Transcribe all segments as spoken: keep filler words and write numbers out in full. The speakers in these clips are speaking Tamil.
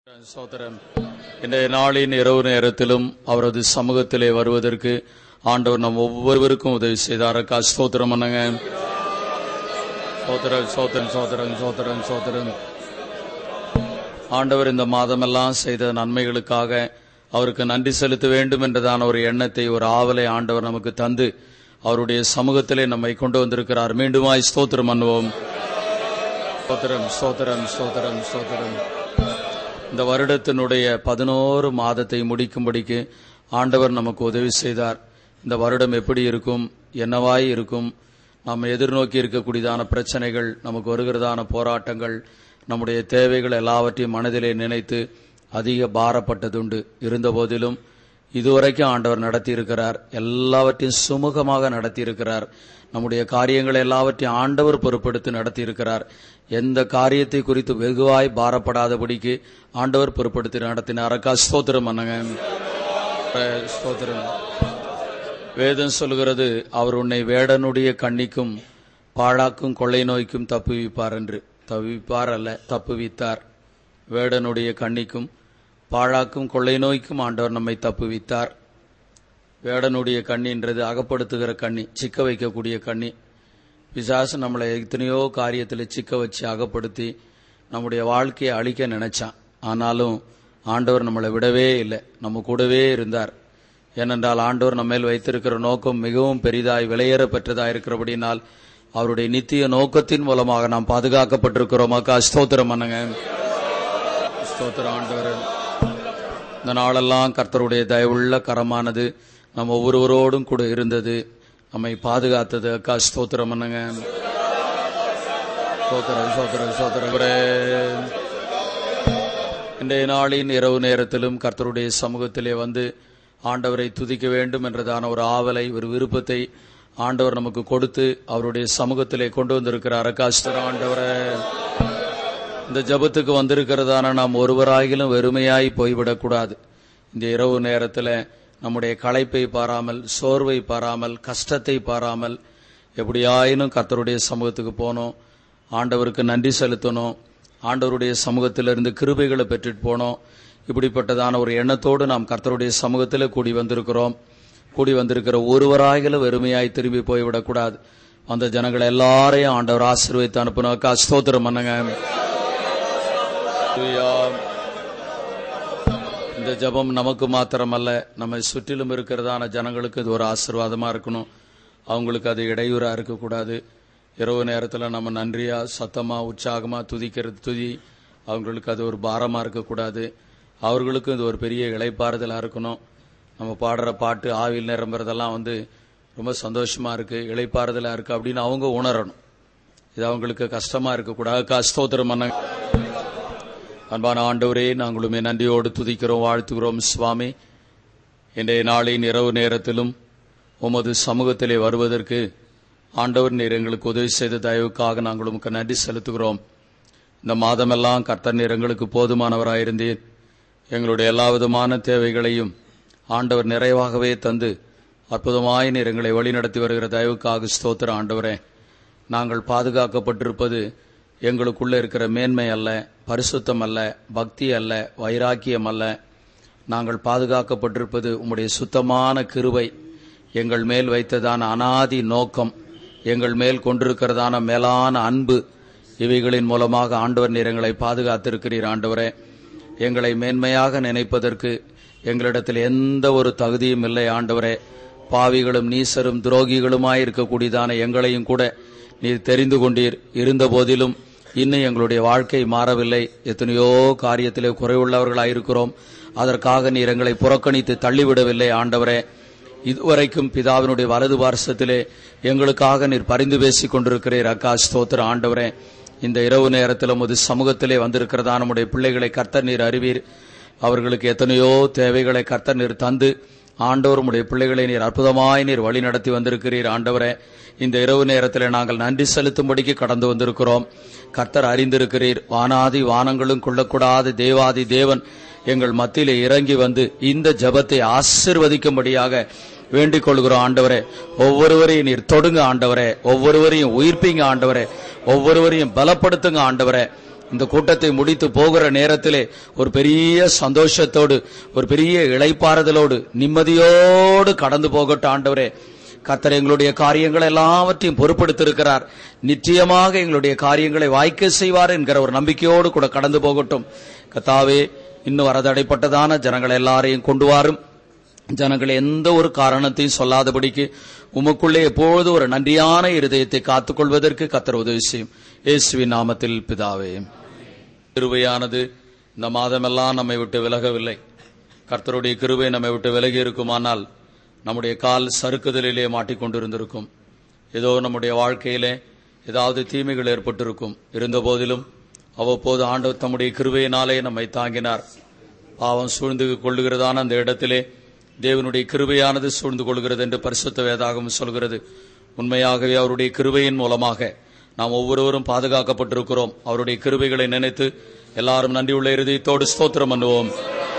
சோதரன் இன்றைய நாளின் இரவு நேரத்திலும் அவரது சமூகத்திலே வருவதற்கு ஆண்டவர் நம் ஒவ்வொருவருக்கும் உதவி செய்தார். ஸ்தோத்திரம் பண்ணுங்க. சோதரன் சோதரன் சோதரன் சோதரன் சோதரன் ஆண்டவர் இந்த மாதமெல்லாம் செய்த நன்மைகளுக்காக அவருக்கு நன்றி செலுத்த வேண்டும் என்றதான ஒரு எண்ணத்தை, ஒரு ஆவலை ஆண்டவர் நமக்கு தந்து அவருடைய சமூகத்திலே நம்மை கொண்டு வந்திருக்கிறார். மீண்டுமாய் ஸ்தோத்திரம் பண்ணுவோம். ஸ்தோத்திரம் ஸ்தோத்திரம் ஸ்தோத்திரம் ஸ்தோத்திரம். இந்த வருடத்தினுடைய பதினோரு மாதத்தை முடிக்கும்படிக்கு ஆண்டவர் நமக்கு உதவி செய்தார். இந்த வருடம் எப்படி இருக்கும், என்னவாய் இருக்கும், நாம் எதிர்நோக்கி இருக்கக்கூடியதான பிரச்சனைகள், நமக்கு வருகிறதான போராட்டங்கள், நம்முடைய தேவைகள் எல்லாவற்றையும் மனதிலே நினைத்து அதிக பாரப்பட்டதுண்டு. இருந்த போதிலும் இதுவரைக்கும் ஆண்டவர் நடத்தி இருக்கிறார். எல்லாவற்றையும் சுமூகமாக நடத்தி இருக்கிறார். நம்முடைய காரியங்களை எல்லாவற்றையும் ஆண்டவர் பொறுப்படுத்தி நடத்தி இருக்கிறார். எந்த காரியத்தை குறித்து வெகுவாய் பாரப்படாதபடிக்கு ஆண்டவர் பொறுப்படுத்தி நடத்தினார். ஸ்தோத்திரம் பண்ணுங்க. ஸ்தோத்திரம். வேதம் சொல்கிறது, அவர் உன்னை வேடனுடைய கண்ணிக்கும் பாழாக்கும் கொள்ளை நோய்க்கும் தப்புவிப்பார் என்று. தப்புவிப்பார் அல்ல, தப்புவித்தார். வேடனுடைய கண்ணிக்கும் பாழாக்கும் கொள்ளை நோய்க்கும் ஆண்டவர் நம்மை தப்புவித்தார். வேடனுடைய கண்ணின்றது அகப்படுத்துகிற கண்ணி, சிக்க வைக்கக்கூடிய கண்ணி. பிசாசு நம்மளை எத்தனையோ காரியத்தில் சிக்க வச்சு அகப்படுத்தி நம்முடைய வாழ்க்கையை அழிக்க நினைச்சான். ஆனாலும் ஆண்டவர் நம்மளை விடவே இல்லை, நம்ம கூடவே இருந்தார். ஏனென்றால் ஆண்டவர் நம்ம மேல் வைத்திருக்கிற நோக்கம் மிகவும் பெரிதாய் விலையேற பெற்றதாய் இருக்கிறபடினால் அவருடைய நித்திய நோக்கத்தின் மூலமாக நாம் பாதுகாக்கப்பட்டிருக்கிறோம். அக்கா ஸ்தோத்திரம் பண்ணுங்க. ஸ்தோத்திரம். ஆண்டவர் இந்த நாளெல்லாம் கர்த்தருடைய தயவுள்ள கரமானது நம்ம ஒவ்வொருவரோடும் கூட இருந்தது, நம்மை பாதுகாத்தது. அக்கா ஸ்தோத்திரம் பண்ணுங்க. ஸ்தோத்திரம் ஸ்தோத்திரம் ஸ்தோத்திரம். இன்றைய நாளின் இரவு நேரத்திலும் கர்த்தருடைய சமூகத்திலே வந்து ஆண்டவரை துதிக்க வேண்டும் என்றதான ஒரு ஆவலை, ஒரு விருப்பத்தை ஆண்டவர் நமக்கு கொடுத்து அவருடைய சமூகத்திலே கொண்டு வந்திருக்கிறார். அக்கா ஸ்தோத்திரம். ஆண்டவரை இந்த ஜபத்துக்கு வந்திருக்கிறதான நாம் ஒருவராகிலும் வெறுமையாய் போய்விடக்கூடாது. இந்த இரவு நேரத்தில் நம்முடைய களைப்பை பாராமல், சோர்வை பாராமல், கஷ்டத்தை பாராமல் எப்படியாயினும் கர்த்தருடைய சமூகத்துக்கு போனோம், ஆண்டவருக்கு நன்றி செலுத்தணும், ஆண்டவருடைய சமூகத்திலிருந்து கிருபைகளை பெற்றுட்டு போனோம். இப்படிப்பட்டதான ஒரு எண்ணத்தோடு நாம் கர்த்தருடைய சமூகத்தில் கூடி வந்திருக்கிறோம். கூடி வந்திருக்கிற ஒருவராகிலும் வெறுமையாய் திரும்பி போய்விடக்கூடாது. அந்த ஜனங்கள் எல்லாரையும் ஆண்டவர் ஆசீர்வதித்து அனுப்பினாக்கா ஸ்தோத்திரம் பண்ணுங்க. இந்த ஜபம் நமக்கு மாத்திரமல்ல, நம்மை சுற்றிலும் இருக்கிறதான ஜனங்களுக்கு இது ஒரு ஆசீர்வாதமா இருக்கணும். அவங்களுக்கு அது இடையூறா இருக்கக்கூடாது. இரவு நேரத்தில் நம்ம நன்றியா சத்தமா உற்சாகமா துதிக்கிறது துதி அவங்களுக்கு அது ஒரு பாரமா இருக்கக்கூடாது. அவர்களுக்கும் இது ஒரு பெரிய இளைப்பாறுதலா இருக்கணும். நம்ம பாடுற பாட்டு ஆவியில் நிரம்புறதெல்லாம் வந்து ரொம்ப சந்தோஷமா இருக்கு, இளைப்பாறுதலா இருக்கு அப்படின்னு அவங்க உணரணும். இது அவங்களுக்கு கஷ்டமா இருக்கக்கூடாது. ஸ்தோத்திரம் பண்ண. அன்பான ஆண்டவரே, நாங்களுமே நன்றியோடு துதிக்கிறோம், வாழ்த்துகிறோம். சுவாமி, இன்றைய நாளின் இரவு நேரத்திலும் உமது சமூகத்திலே வருவதற்கு ஆண்டவர் நீர் எங்களுக்கு உதவி செய்த தயவுக்காக நாங்கள் உமக்கு நன்றி செலுத்துகிறோம். இந்த மாதமெல்லாம் கர்த்தர் நீர் எங்களுக்கு போதுமானவராயிருந்தீர். எங்களுடைய எல்லா விதமான தேவைகளையும் ஆண்டவர் நிறைவாகவே தந்து அற்புதமாய் நீர் எங்களை வழிநடத்தி வருகிற தயவுக்காக ஸ்தோத்திரம். ஆண்டவரே, நாங்கள் பாதுகாக்கப்பட்டிருப்பது எங்களுக்குள்ள இருக்கிற மேன்மை அல்ல, பரிசுத்தம் அல்ல, பக்தி அல்ல, வைராக்கியம் அல்ல. நாங்கள் பாதுகாக்கப்பட்டிருப்பது உம்முடைய சுத்தமான கிருபை, எங்கள் மேல் வைத்ததான அனாதி நோக்கம், எங்கள் மேல் கொண்டிருக்கிறதான மேலான அன்பு. இவைகளின் மூலமாக ஆண்டவர் நீர் எங்களை பாதுகாத்திருக்கிறீர். ஆண்டவரே, எங்களை மேன்மையாக நினைப்பதற்கு எங்களிடத்தில் எந்த ஒரு தகுதியும் இல்லை. ஆண்டவரே, பாவிகளும் நீசரும் துரோகிகளுமாய் இருக்கக்கூடியதான எங்களையும் கூட நீர் தெரிந்து கொண்டீர். இருந்த போதிலும் இன்னும் எங்களுடைய வாழ்க்கை மாறவில்லை. எத்தனையோ காரியத்திலே குறைவுள்ளவர்களாயிருக்கிறோம். அதற்காக நீர் எங்களை புறக்கணித்து தள்ளிவிடவில்லை. ஆண்டவரே, இதுவரைக்கும் பிதாவினுடைய வலது பார்சத்திலே எங்களுக்காக நீர் பரிந்து பேசிக் கொண்டிருக்கிறீர். அக்கா ஸ்தோத்திரம். ஆண்டவரே, இந்த இரவு நேரத்தில் உமது சமூகத்திலே வந்திருக்கிறதா நம்முடைய பிள்ளைகளை கர்த்தர் நீர் அறிவீர். அவர்களுக்கு எத்தனையோ தேவைகளை கர்த்தர் நீர் தந்து ஆண்டவர் உடைய பிள்ளைகளை நீர் அற்புதமாய் நீர் வழி நடத்தி வந்திருக்கிறீர். ஆண்டவரே, இந்த இரவு நேரத்தில் நாங்கள் நன்றி செலுத்தும்படிக்கு கடந்து வந்திருக்கிறோம். கர்த்தர் அறிந்திருக்கிறீர். வானாதி வானங்களும் கொள்ளக்கூடாத தேவாதி தேவன் எங்கள் மத்தியிலே இறங்கி வந்து இந்த ஜபத்தை ஆசீர்வதிக்கும்படியாக வேண்டிக் கொள்கிறோம். ஆண்டவரே, ஒவ்வொருவரையும் நீர் தொடுங்க. ஆண்டவரே, ஒவ்வொருவரையும் உயிர்ப்பீங்க. ஆண்டவரே, ஒவ்வொருவரையும் பலப்படுத்துங்க. ஆண்டவரே, இந்த கூட்டத்தை முடித்து போகிற நேரத்திலே ஒரு பெரிய சந்தோஷத்தோடு, ஒரு பெரிய இளைப்பாறுதலோடு, நிம்மதியோடு கடந்து போகட்டும். ஆண்டவரே, கர்த்தர் எங்களுடைய காரியங்கள் எல்லாவற்றையும் பொறுப்படுத்திருக்கிறார். நிச்சயமாக எங்களுடைய காரியங்களை வாய்க்க செய்வார் என்கிற ஒரு நம்பிக்கையோடு கூட கடந்து போகட்டும். கர்த்தாவே, இன்னும் வரதடைப்பட்டதான ஜனங்கள் எல்லாரையும் கொண்டு வாரும். ஜனங்கள் எந்த ஒரு காரணத்தையும் சொல்லாதபடிக்கு உமக்குள்ளே எப்போது ஒரு நன்றியான இருதயத்தை காத்துக்கொள்வதற்கு கர்த்தர் உதவி செய்யும். இயேசுவின் நாமத்தில் பிதாவே. கிருபையானது இந்த மாதமெல்லாம் நம்மை விட்டு விலகவில்லை. கர்த்தருடைய கிருபை நம்மை விட்டு விலகி இருக்குமானால் நம்முடைய கால் சறுக்குதலிலே மாட்டிக்கொண்டிருந்திருக்கும். ஏதோ நம்முடைய வாழ்க்கையிலே ஏதாவது தீமைகள் ஏற்பட்டிருக்கும். இருந்த போதிலும் அவ்வப்போது ஆண்டவர் தம்முடைய கிருபையினாலே நம்மை தாங்கினார். பாவம் சூழ்ந்து கொள்ளுகிறதான அந்த இடத்திலே தேவனுடைய கிருபையானது சூழ்ந்து கொள்கிறது என்று பரிசுத்த வேதாகமம் சொல்கிறது. உண்மையாகவே அவருடைய கிருபையின் மூலமாக நாம் ஒவ்வொருவரும் பாதுகாக்கப்பட்டிருக்கிறோம். அவருடைய கிருபைகளை நினைத்து எல்லாரும் நன்றியுள்ள இருதயத்தோடு ஸ்தோத்திரம் பண்ணுவோம்.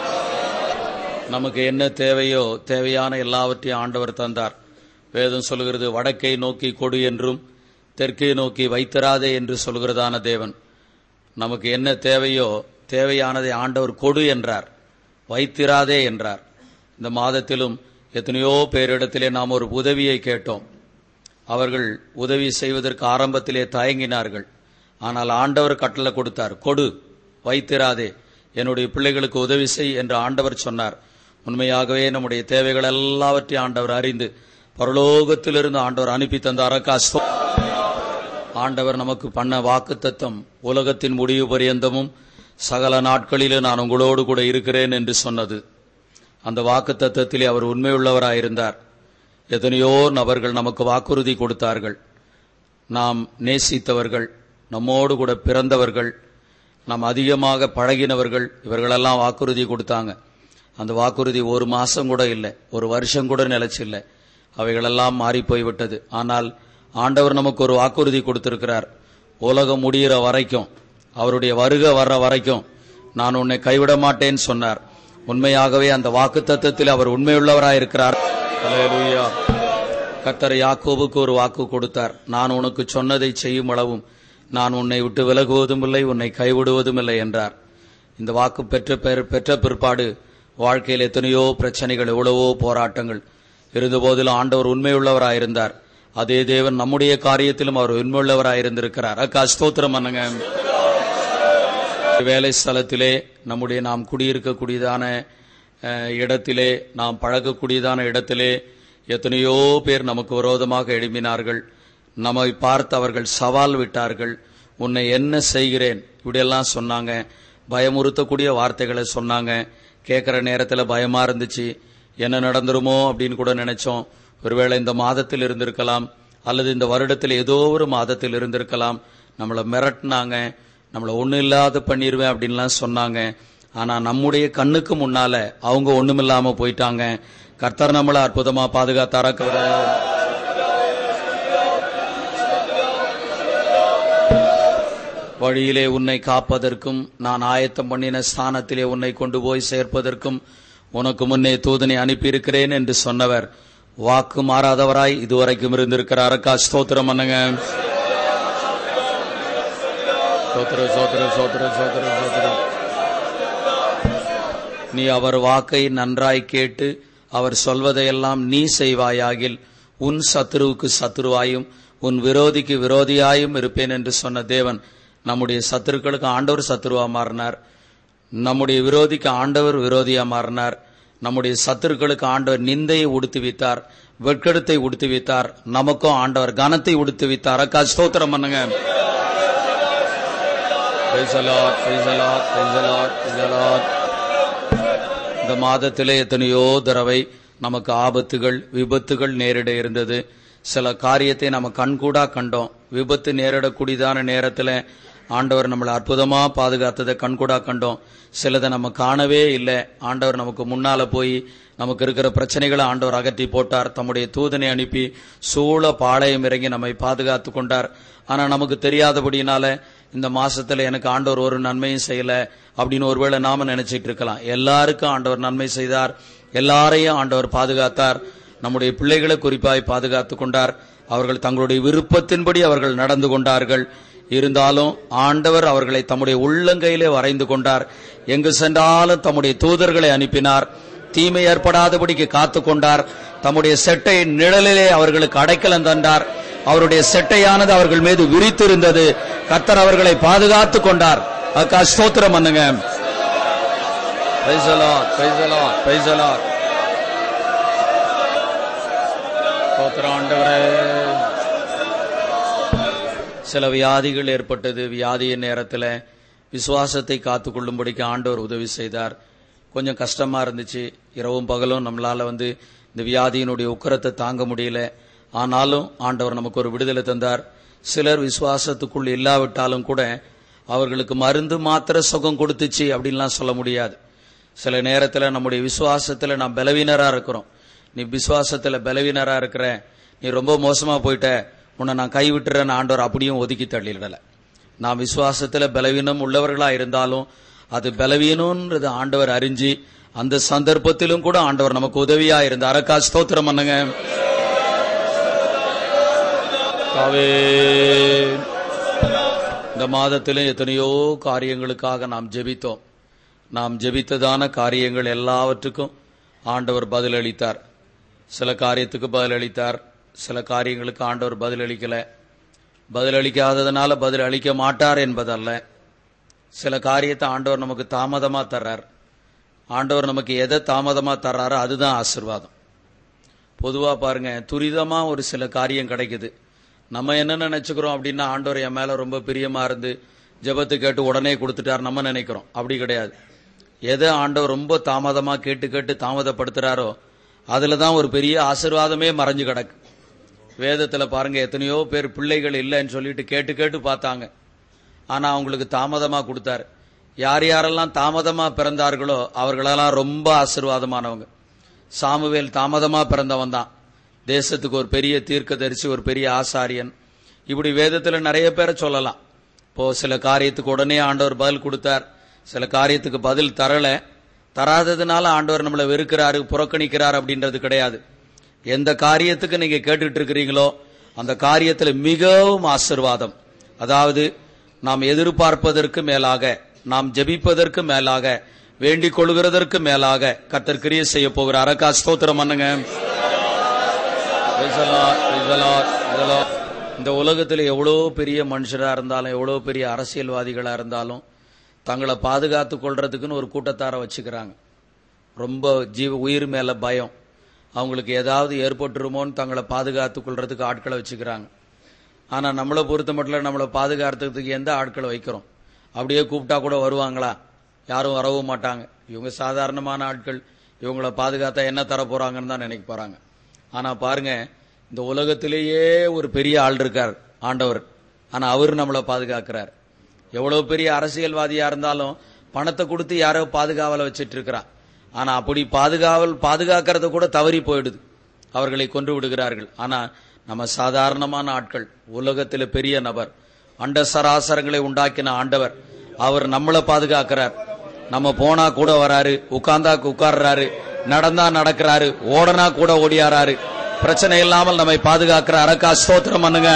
நமக்கு என்ன தேவையோ தேவையான எல்லாவற்றையும் ஆண்டவர் தந்தார். வேதம் சொல்கிறது, வடக்கை நோக்கி கொடு என்றும் தெற்கை நோக்கி வைத்திராதே என்று சொல்கிறதான தேவன். நமக்கு என்ன தேவையோ தேவையானதை ஆண்டவர் கொடு என்றார், வைத்திராதே என்றார். இந்த மாதத்திலும் எத்தனையோ பேரிடத்திலே நாம் ஒரு உதவியை கேட்டோம். அவர்கள் உதவி செய்வதற்கு ஆரம்பத்திலே தயங்கினார்கள். ஆனால் ஆண்டவர் கட்டளை கொடுத்தார், கொடு, வைத்திராதே, என்னுடைய பிள்ளைகளுக்கு உதவி செய் என்று ஆண்டவர் சொன்னார். உண்மையாகவே நம்முடைய தேவைகள் எல்லாவற்றையும் ஆண்டவர் அறிந்து பரலோகத்திலிருந்து ஆண்டவர் அனுப்பி தந்தார். ஆண்டவர் நமக்கு பண்ண வாக்கு தத்தம், உலகத்தின் முடிவு பரியந்தமும் சகல நாட்களிலும் நான் உங்களோடு கூட இருக்கிறேன் என்று சொன்னது. அந்த வாக்கு தத்தத்திலே அவர் உண்மையுள்ளவராயிருந்தார். எத்தனையோ நபர்கள் நமக்கு வாக்குறுதி கொடுத்தார்கள். நாம் நேசித்தவர்கள், நம்மோடு கூட பிறந்தவர்கள், நாம் அதிகமாக பழகினவர்கள், இவர்களெல்லாம் வாக்குறுதி கொடுத்தாங்க. அந்த வாக்குறுதி ஒரு மாசம் கூட இல்லை, ஒரு வருஷம் கூட நிலைச்சில்லை. அவைகளெல்லாம் மாறி போய்விட்டது. ஆனால் ஆண்டவர் நமக்கு ஒரு வாக்குறுதி கொடுத்திருக்கிறார். உலகம் முடிகிற வரைக்கும், அவருடைய வருகை வர்ற வரைக்கும் நான் உன்னை கைவிட மாட்டேன்னு சொன்னார். உண்மையாகவே அந்த வாக்கு தத்தத்தில் அவர் உண்மையுள்ளவராயிருக்கிறார். அல்லேலூயா. கர்த்தர் யாக்கோபுக்கு ஒரு வாக்கு கொடுத்தார், நான் உனக்கு சொன்னதை செய்யும் அளவும் நான் உன்னை விட்டு விலகுவதும் இல்லை, உன்னை கைவிடுவதும் இல்லை என்றார். இந்த வாக்கு பெற்ற பெற்ற பிற்பாடு வாழ்க்கையில் எத்தனையோ பிரச்சனைகள், எவ்வளவோ போராட்டங்கள் இருந்தபோதிலும் ஆண்டவர் உண்மையுள்ளவராயிருந்தார். அதே தேவன் நம்முடைய காரியத்திலும் அவர் உண்மையுள்ளவராயிருந்திருக்கிறார். அக்கா ஸ்தோத்திரம் பண்ணுங்க. வேலை ஸ்தலத்திலே, நம்முடைய நாம் குடியிருக்கக்கூடியதான இடத்திலே, நாம் பழகக்கூடியதான இடத்திலே எத்தனையோ பேர் நமக்கு விரோதமாக எழுப்பினார்கள். நம்மை பார்த்து அவர்கள் சவால் விட்டார்கள். உன்னை என்ன செய்கிறேன் இப்படியெல்லாம் சொன்னாங்க. பயமுறுத்தக்கூடிய வார்த்தைகளை சொன்னாங்க. கேட்கிற நேரத்தில் பயமா இருந்துச்சு. என்ன நடந்துருமோ அப்படின்னு கூட நினைச்சோம். ஒருவேளை இந்த மாதத்தில் இருந்திருக்கலாம், அல்லது இந்த வருடத்தில் ஏதோ ஒரு மாதத்தில் இருந்திருக்கலாம். நம்மளை மிரட்டினாங்க, நம்மளை ஒன்றும் இல்லாத பண்ணிடுவேன் அப்படின்லாம் சொன்னாங்க. ஆனா நம்முடைய கண்ணுக்கு முன்னால அவங்க ஒண்ணுமில்லாம போயிட்டாங்க. கர்த்தர் நம்மளை அற்புதமா பாதுகாத்தாரா. வழியிலே உன்னை காப்பதற்கும், நான் ஆயத்தம் பண்ணின ஸ்தானத்திலே உன்னை கொண்டு போய் சேர்ப்பதற்கும் உனக்கு முன்னே தூதனை அனுப்பியிருக்கிறேன் என்று சொன்னவர் வாக்கு மாறாதவராய் இதுவரைக்கும் இருந்திருக்கிறார். அக்கா ஸ்தோத்திரம் பண்ணுங்க. சோத்திரம் சோத்திரம் சோத்திரம் சோத்திரம் சோத்திரம். நீ அவர் வாக்கை நன்றாய் கேட்டு அவர் சொல்வதையெல்லாம் நீ செய்வாயாகில் உன் சத்துருவுக்கு சத்துருவாயும் உன் விரோதிக்கு விரோதியாயும் இருப்பேன் என்று சொன்ன தேவன் நம்முடைய சத்துருக்களுக்கு ஆண்டவர் சத்துருவா மாறினார். நம்முடைய விரோதிக்கு ஆண்டவர் விரோதியா மாறினார். நம்முடைய சத்துருக்களுக்கு ஆண்டவர் நிந்தையை உடுத்து வைத்தார், வெட்கெடுத்தை உடுத்து வைத்தார். நமக்கும் ஆண்டவர் கனத்தை உடுத்து வைத்தார். அக்கா ஸ்தோத்திரம் பண்ணுங்க. இந்த மாதத்திலே எத்தனையோ தடவை நமக்கு ஆபத்துகள், விபத்துகள் நேரிட இருந்தது. சில காரியத்தை நம்ம கண்கூடா கண்டோம். விபத்து நேரிடக்கூடியதான நேரத்தில் ஆண்டவர் நம்மளை அற்புதமா பாதுகாத்ததை கண்கூடா கண்டோம். சிலதை நம்ம காணவே இல்லை. ஆண்டவர் நமக்கு முன்னால போய் நமக்கு இருக்கிற பிரச்சனைகளை ஆண்டவர் அகற்றி போட்டார். தம்முடைய தூதனை அனுப்பி சூழ பாளையம் இறங்கி நம்மை பாதுகாத்து கொண்டார். ஆனா நமக்கு தெரியாதபடினால இந்த மாசத்துல எனக்கு ஆண்டவர் ஒரு நன்மையும் செய்யல அப்படின்னு ஒருவேளை நாம நினைச்சிட்டு இருக்கலாம். எல்லாருக்கும் ஆண்டவர் நன்மை செய்தார், எல்லாரையும் ஆண்டவர் பாதுகாத்தார். நம்முடைய பிள்ளைகளை குறிப்பாய் பாதுகாத்து கொண்டார். அவர்கள் தங்களுடைய விருப்பத்தின்படி அவர்கள் நடந்து கொண்டார்கள். இருந்தாலும் ஆண்டவர் அவர்களை தம்முடைய உள்ளங்கையிலே வரைந்து கொண்டார். எங்கு சென்றாலும் தம்முடைய தூதர்களை அனுப்பினார். தீமை ஏற்படாதபடிக்கு காத்து கொண்டார். தம்முடைய செட்டை நிழலிலே அவர்களுக்கு அடைக்கலம் தந்தார். அவருடைய செட்டையானது அவர்கள் மீது விரித்திருந்தது. கர்த்தர் அவர்களை பாதுகாத்து கொண்டார். அக்கா ஸ்தோத்திரம் பண்ணுங்க. Praise the Lord, praise the Lord, praise the Lord. ஸ்தோத்திரம் ஆண்டவரே. சில வியாதிகள் ஏற்பட்டது. வியாதியின் நேரத்தில் விசுவாசத்தை காத்து கொள்ளும்படிக்கு ஆண்டவர் உதவி செய்தார். கொஞ்சம் கஷ்டமா இருந்துச்சு. இரவும் பகலும் நம்மளால வந்து இந்த வியாதியினுடைய உக்கரத்தை தாங்க முடியல. ஆனாலும் ஆண்டவர் நமக்கு ஒரு விடுதலை தந்தார். சிலர் விசுவாசத்துக்குள் இல்லாவிட்டாலும் கூட அவர்களுக்கு மருந்து மாத்திர சுகம் கொடுத்துச்சு அப்படின்லாம் சொல்ல முடியாது. சில நேரத்தில் நம்முடைய விசுவாசத்தில் நாம் பலவீனரா இருக்கிறோம். நீ விசுவாசத்தில் பலவீனரா இருக்கிற, நீ ரொம்ப மோசமா போயிட்ட, உன்னை நான் கைவிட்டுறேன்னு ஆண்டவர் அப்படியும் ஒதுக்கி தள்ளிடல. நாம் விசுவாசத்தில் பலவீனம் உள்ளவர்களா இருந்தாலும் அது பலவீனம்ன்றது ஆண்டவர் அறிஞ்சு அந்த சந்தர்ப்பத்திலும் கூட ஆண்டவர் நமக்கு உதவியா இருந்தார். அரக்கா ஸ்தோத்திரம் பண்ணுங்க. இந்த மாதத்திலும் எத்தனையோ காரியங்களுக்காக நாம் ஜெபித்தோம். நாம் ஜெபித்ததான காரியங்கள் எல்லாவற்றுக்கும் ஆண்டவர் பதில் அளித்தார். சில காரியத்துக்கு பதில் அளித்தார், சில காரியங்களுக்கு ஆண்டவர் பதில் அளிக்கல. பதில் அளிக்காததுனால பதில் அளிக்க மாட்டார் என்பதல்ல. சில காரியத்தை ஆண்டவர் நமக்கு தாமதமா தர்றார். ஆண்டவர் நமக்கு எதை தாமதமா தர்றாரோ அதுதான் ஆசீர்வாதம். பொதுவா பாருங்க, துரிதமா ஒரு சில காரியம் கிடைக்குது. நம்ம என்ன நினைச்சுக்கிறோம் அப்படின்னா, ஆண்டவர் என் மேல ரொம்ப பிரியமா இருந்து ஜெபத்தை கேட்டு உடனே கொடுத்துட்டார் நம்ம நினைக்கிறோம். அப்படி கிடையாது. எதை ஆண்டவர் ரொம்ப தாமதமா கேட்டு கேட்டு தாமதப்படுத்துறாரோ அதுலதான் ஒரு பெரிய ஆசீர்வாதமே மறைஞ்சு கிடக்கு. வேதத்துல பாருங்க, எத்தனையோ பேர் பிள்ளைகள் இல்லைன்னு சொல்லிட்டு கேட்டு கேட்டு பார்த்தாங்க. ஆனா அவங்களுக்கு தாமதமா கொடுத்தாரு. யார் யாரெல்லாம் தாமதமா பிறந்தார்களோ அவர்களெல்லாம் ரொம்ப ஆசீர்வாதமானவங்க. சாமுவேல் தாமதமா பிறந்தவன் தான். தேசத்துக்கு ஒரு பெரிய தீர்க்கதரிசி, ஒரு பெரிய ஆசாரியன். இப்படி வேதத்துல நிறைய பேரை சொல்லலாம். இப்போ சில காரியத்துக்கு உடனே ஆண்டவர் பதில் கொடுத்தார், சில காரியத்துக்கு பதில் தரல. தராததுனால ஆண்டவர் நம்மளை வெறுக்கிறாரு, புறக்கணிக்கிறார் அப்படின்றது கிடையாது. எந்த காரியத்துக்கு நீங்க கேட்டுட்டு இருக்கிறீங்களோ அந்த காரியத்துல மிகவும் ஆசீர்வாதம். அதாவது நாம் எதிர்பார்ப்பதற்கு மேலாக, நாம் ஜெபிப்பதற்கு மேலாக, வேண்டிக் கொள்கிறதற்கு மேலாக கர்த்தர் கிரியை செய்ய போகிறார். அரக்கா ஸ்தோத்திரம் பண்ணுங்க. இந்த உலகத்தில் எவ்வளவு பெரிய மனுஷரா இருந்தாலும், எவ்வளவு பெரிய அரசியல்வாதிகளா இருந்தாலும் தங்களை பாதுகாத்துக் கொள்றதுக்குன்னு ஒரு கூட்டத்தார வச்சுக்கிறாங்க. ரொம்ப ஜீவ உயிர் மேல பயம். அவங்களுக்கு ஏதாவது ஏற்பட்டுருமோன்னு தங்களை பாதுகாத்துக் கொள்றதுக்கு ஆட்களை வச்சுக்கிறாங்க. ஆனா நம்மளை பொறுத்த மட்டும் நம்மளை பாதுகாத்துறதுக்கு எந்த ஆட்களை வைக்கிறோம்? அப்படியே கூப்பிட்டா கூட வருவாங்களா? யாரும் வரவும் மாட்டாங்க. இவங்க சாதாரணமான ஆட்கள், இவங்களை பாதுகாத்தா என்ன தர போறாங்கன்னு தான் நினைக்க போறாங்க. ஆனா பாருங்க, இந்த உலகத்திலேயே ஒரு பெரிய ஆள் இருக்கார் ஆண்டவர். ஆனா அவர் நம்மளை பாதுகாக்கிறார். எவ்வளவு பெரிய அரசியல்வாதியா இருந்தாலும் பணத்தை கொடுத்து யாரோ பாதுகாவலை வச்சிட்டு இருக்கிறான். ஆனா அப்படி பாதுகாவல் பாதுகாக்கிறத கூட தவறி போயிடுது, அவர்களை கொன்று விடுகிறார்கள். ஆனா நம்ம சாதாரணமான ஆட்கள், உலகத்தில் பெரிய நபர், அண்ட சராசரங்களை உண்டாக்கின ஆண்டவர், அவர் நம்மளை பாதுகாக்கிறார். நம்ம போனா கூட வராரு, உட்கார்ந்தா உட்கார்றாரு, நடந்தா நடக்கிறாரு, ஓடனா கூட ஓடியாராரு. பிரச்சனை இல்லாமல் நம்மை பாதுகாக்கிற அரக்கா ஸ்தோத்திரம் பண்ணுங்க.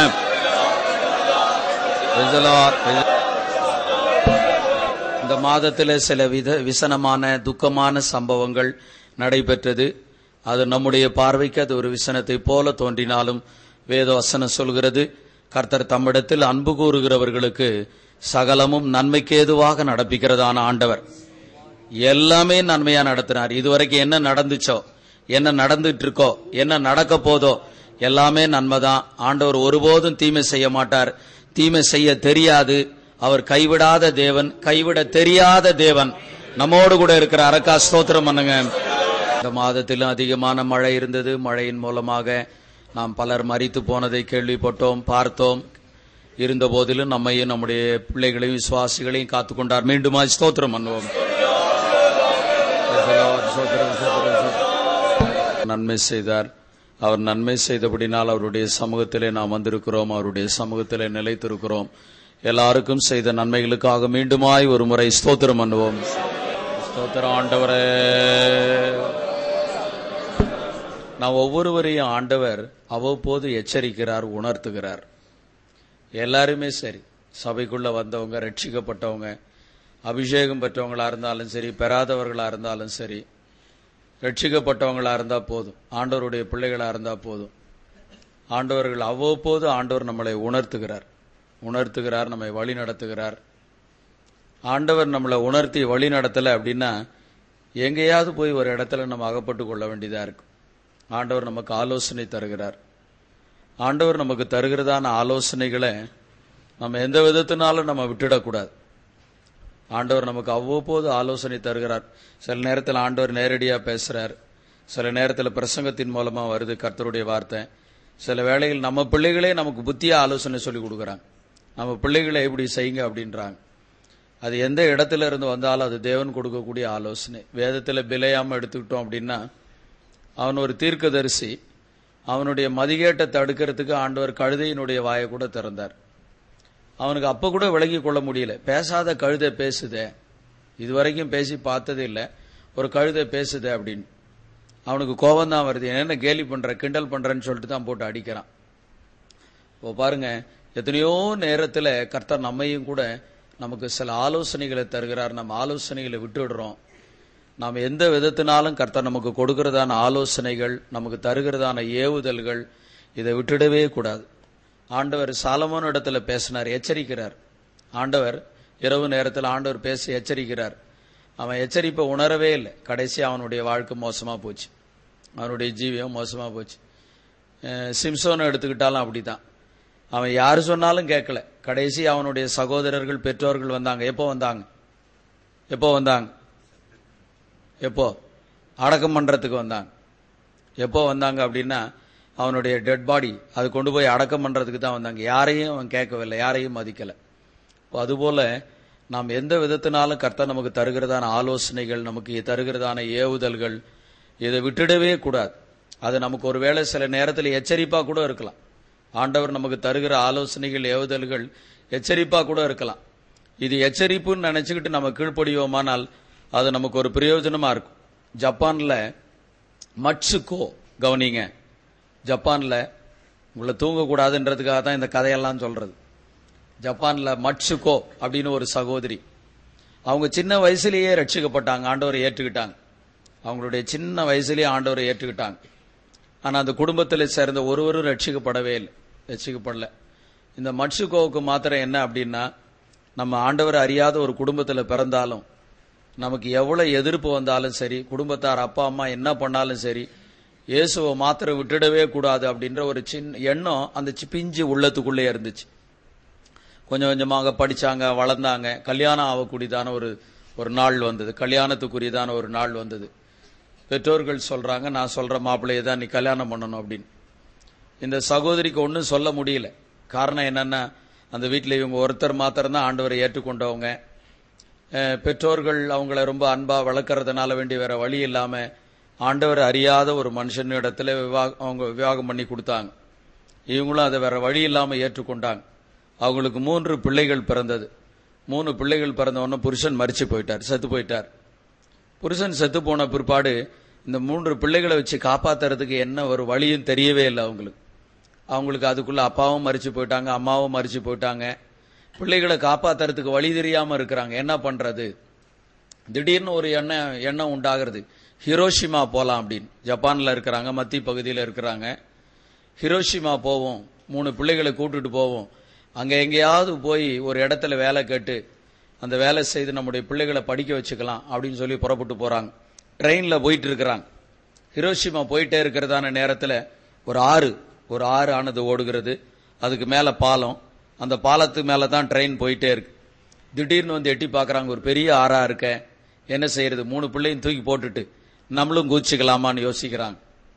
இந்த மாதத்தில் சில வித விசனமான துக்கமான சம்பவங்கள் நடைபெற்றது. அது நம்முடைய பார்வைக்கு அது ஒரு விசனத்தை போல தோன்றினாலும் வேத வசனம் சொல்கிறது, கர்த்தர் தம்மிடத்தில் அன்பு கூறுகிறவர்களுக்கு சகலமும் நன்மைக்கு ஏதுவாக நடப்பிக்கிறதான ஆண்டவர். எல்லாமே நன்மையா நடத்தினார். இதுவரைக்கும் என்ன நடந்துச்சோ, என்ன நடந்துட்டு இருக்கோ, என்ன நடக்க போதோ எல்லாமே நன்மைதான். ஆண்டவர் ஒருபோதும் தீமை செய்ய மாட்டார். தீமை செய்ய தெரியாது. அவர் கைவிடாத தேவன், கைவிட தெரியாத தேவன். நம்மோடு கூட இருக்கிற அரக்கா ஸ்தோத்திரம் பண்ணுங்க. இந்த மாதத்திலும் அதிகமான மழை இருந்தது. மழையின் மூலமாக நாம் பலர் மரித்து போனதை கேள்விப்பட்டோம், பார்த்தோம். இருந்த போதிலும் நம்மையும் நம்முடைய பிள்ளைகளையும் விசுவாசிகளையும் காத்துக்கொண்டார். மீண்டுமா ஸ்தோத்திரம் பண்ணுவோம். நன்மை செய்தார். அவர் நன்மை செய்தபடினால் அவருடைய சமூகத்திலே நாம் வந்திருக்கிறோம், அவருடைய சமூகத்திலே நிலைத்திருக்கிறோம். எல்லாருக்கும் செய்த நன்மைகளுக்காக மீண்டுமாய் ஒரு முறை ஸ்தோத்திரம் பண்ணுவோம். ஸ்தோத்திரம் ஆண்டவரே. நான் ஒவ்வொருவரையும் ஆண்டவர் அவ்வப்போது எச்சரிக்கிறார், உணர்த்துகிறார். எல்லாருமே சரி, சபைக்குள்ள வந்தவங்க, ரட்சிக்கப்பட்டவங்க, அபிஷேகம் பெற்றவங்களா இருந்தாலும் சரி, பெறாதவர்களா இருந்தாலும் சரி, ரட்சிக்கப்பட்டவங்களா இருந்தா போதும், ஆண்டவருடைய பிள்ளைகளா இருந்தா போதும். ஆண்டவர்கள் அவ்வப்போது ஆண்டவர் நம்மளை உணர்த்துகிறார் உணர்த்துகிறார் நம்மை வழி நடத்துகிறார். ஆண்டவர் நம்மளை உணர்த்தி வழி நடத்தலை அப்படின்னா எங்கேயாவது போய் ஒரு இடத்துல நம்ம அகப்பட்டு கொள்ள வேண்டியதா இருக்கும். ஆண்டவர் நமக்கு ஆலோசனை தருகிறார். ஆண்டவர் நமக்கு தருகிறதான ஆலோசனைகளை நம்ம எந்த விதத்தினாலும் நம்ம விட்டுடக்கூடாது. ஆண்டவர் நமக்கு அவ்வப்போது ஆலோசனை தருகிறார். சில நேரத்தில் ஆண்டவர் நேரடியாக பேசுறார், சில நேரத்தில் பிரசங்கத்தின் மூலமா வருது கர்த்தருடைய வார்த்தை. சில வேளையில் நம்ம பிள்ளைகளே நமக்கு புத்தியா ஆலோசனை சொல்லி கொடுக்குறாங்க. நம்ம பிள்ளைகளை எப்படி செய்யுங்க அப்படின்றாங்க. அது எந்த இடத்துல இருந்து வந்தாலும் அது தேவன் கொடுக்கக்கூடிய ஆலோசனை. வேதத்தில் பிலேயாம எடுத்துக்கிட்டோம் அப்படின்னா, அவன் ஒரு தீர்க்கதரிசி. அவனுடைய மதிகேட்டை தடுக்கிறதுக்கு ஆண்டவர் கழுதையினுடைய வாயை கூட திறந்தார். அவனுக்கு அப்ப கூட விளங்கி கொள்ள முடியல. பேசாத கழுதை பேசுதே, இதுவரைக்கும் பேசி பார்த்ததே இல்லை, ஒரு கழுதை பேசுதே அப்படின்னு அவனுக்கு கோபம் தான் வருது. என்ன கேலி பண்ற, கிண்டல் பண்றேன்னு சொல்லிட்டு தான் போட்டு அடிக்கிறான். இப்போ பாருங்க, எத்தனையோ நேரத்தில் கர்த்தர் நம்மையும் கூட நமக்கு சில ஆலோசனைகளை தருகிறார். நம்ம ஆலோசனைகளை விட்டுடுறோம். நாம் எந்த விதத்தினாலும் கர்த்தர் நமக்கு கொடுக்கிறதான ஆலோசனைகள், நமக்கு தருகிறதான ஏவுதல்கள், இதை விட்டுடவே கூடாது. ஆண்டவர் சாலமோன் இடத்துல பேசினார், எச்சரிக்கிறார். ஆண்டவர் இரவு நேரத்தில் ஆண்டவர் பேசி எச்சரிக்கிறார். அவன் எச்சரிப்பை உணரவே இல்லை. கடைசி அவனுடைய வாழ்க்கை மோசமா போச்சு, அவனுடைய ஜீவியம் மோசமா போச்சு. சிம்சோனை எடுத்துக்கிட்டாலும் அப்படிதான். அவன் யாரு சொன்னாலும் கேட்கல. கடைசி அவனுடைய சகோதரர்கள், பெற்றோர்கள் வந்தாங்க. எப்போ வந்தாங்க எப்போ வந்தாங்க எப்போ அடக்கம் பண்றதுக்கு வந்தாங்க. எப்போ வந்தாங்க அப்படின்னா, அவனுடைய டெட் பாடி அது கொண்டு போய் அடக்கம் பண்றதுக்கு தான் வந்தாங்க. யாரையும் அவன் கேட்கவில்லை, யாரையும் மதிக்கல. அதுபோல நாம் எந்த விதத்தினாலும் கர்த்தர் நமக்கு தருகிறதான ஆலோசனைகள், நமக்கு தருகிறதான ஏவுதல்கள், இதை விட்டுடவே கூடாது. அது நமக்கு ஒருவேளை சில நேரத்தில் எச்சரிப்பா கூட இருக்கலாம். ஆண்டவர் நமக்கு தருகிற ஆலோசனைகள், ஏவுதல்கள் எச்சரிப்பா கூட இருக்கலாம். இது எச்சரிப்புன்னு நினைச்சுக்கிட்டு நம்ம கீழ்ப்படியோமானால் அது நமக்கு ஒரு பிரயோஜனமா இருக்கும். ஜப்பான்ல மட்சுக்கோ, கவனிங்க, ஜப்பான்ல உங்களை தூங்கக்கூடாதுன்றதுக்காக தான் இந்த கதையெல்லாம் சொல்றது. ஜப்பான்ல மட்சுக்கோ அப்படின்னு ஒரு சகோதரி, அவங்க சின்ன வயசுலேயே ரட்சிக்கப்பட்டாங்க, ஆண்டவரை ஏற்றுக்கிட்டாங்க. அவங்களுடைய சின்ன வயசுலேயே ஆண்டவரை ஏற்றுக்கிட்டாங்க. ஆனா அந்த குடும்பத்தில் சேர்ந்த ஒருவரும் ரட்சிக்கப்படவே இல்லை, ரட்சிக்கப்படல. இந்த மட்சுக்கோவுக்கு மாத்திரம் என்ன அப்படின்னா, நம்ம ஆண்டவரை அறியாத ஒரு குடும்பத்தில் பிறந்தாலும், நமக்கு எவ்வளவு எதிர்ப்பு வந்தாலும் சரி, குடும்பத்தார் அப்பா அம்மா என்ன பண்ணாலும் சரி, இயேசுவை மாத்திரம் விட்டுடவே கூடாது அப்படின்ற ஒரு சின்ன எண்ணம் அந்த பிஞ்சு உள்ளத்துக்குள்ளே இருந்துச்சு. கொஞ்சம் கொஞ்சமாக படிச்சாங்க, வளர்ந்தாங்க. கல்யாணம் ஆகக்கூடியதான ஒரு ஒரு நாள் வந்தது, கல்யாணத்துக்குரியதான ஒரு நாள் வந்தது. பெற்றோர்கள் சொல்றாங்க, நான் சொல்ற மாப்பிள்ளையை தான் நீ கல்யாணம் பண்ணணும் அப்படின்னு. இந்த சகோதரிக்கு ஒன்றும் சொல்ல முடியல. காரணம் என்னன்னா, அந்த வீட்டில் இவங்க ஒருத்தர் மாத்திரம் தான் ஆண்டவரை ஏற்றுக்கொண்டவங்க. பெற்றோர்கள் அவங்கள ரொம்ப அன்பா வளர்க்கறதுனால வேண்டிய வேற வழி இல்லாம ஆண்டவர் அறியாத ஒரு மனுஷன் இடத்துல அவங்க விவாகம் பண்ணி கொடுத்தாங்க. இவங்களும் அதை வேற வழி இல்லாம ஏற்றுக்கொண்டாங்க. அவங்களுக்கு மூன்று பிள்ளைகள் பிறந்தது. மூணு பிள்ளைகள் பிறந்த உடனே புருஷன் மரிச்சு போயிட்டார், செத்து போயிட்டார். புருஷன் செத்து போன பிற்பாடு இந்த மூன்று பிள்ளைகளை வச்சு காப்பாத்துறதுக்கு என்ன ஒரு வழியும் தெரியவே இல்லை அவங்களுக்கு. அவங்களுக்கு அதுக்குள்ள அப்பாவும் மரிச்சு போயிட்டாங்க, அம்மாவும் மரிச்சு போயிட்டாங்க. பிள்ளைகளை காப்பாத்துறதுக்கு வழி தெரியாம இருக்கிறாங்க. என்ன பண்றது? திடீர்னு ஒரு எண்ணம் எண்ணம் உண்டாகிறது, ஹிரோஷிமா போலாம் அப்படின்னு. ஜப்பான்ல இருக்கிறாங்க, மத்திய பகுதியில் இருக்கிறாங்க. ஹிரோஷிமா போவோம், மூணு பிள்ளைகளை கூட்டுட்டு போவோம், அங்க எங்கேயாவது போய் ஒரு இடத்துல வேலை கேட்டு அந்த வேலை செய்து நம்முடைய பிள்ளைகளை படிக்க வச்சுக்கலாம் அப்படின்னு சொல்லி புறப்பட்டு போறாங்க. ட்ரெயின்ல போயிட்டு இருக்கிறாங்க. ஹிரோஷிமா போயிட்டே இருக்கிறதான நேரத்தில் ஒரு ஆறு ஒரு ஆறு ஆனது ஓடுகிறது. அதுக்கு மேல பாலம், அந்த பாலத்துக்கு மேல தான் ட்ரெயின் போயிட்டே இருக்கு. திடீர்னு வந்து எட்டி பாக்குறாங்க, ஒரு பெரிய ஆறா இருக்க, என்ன செய்யறது? மூணு பிள்ளையும் தூக்கி போட்டுட்டு நம்மளும் கூச்சிக்கலாமான்னு யோசிக்கிறாங்க.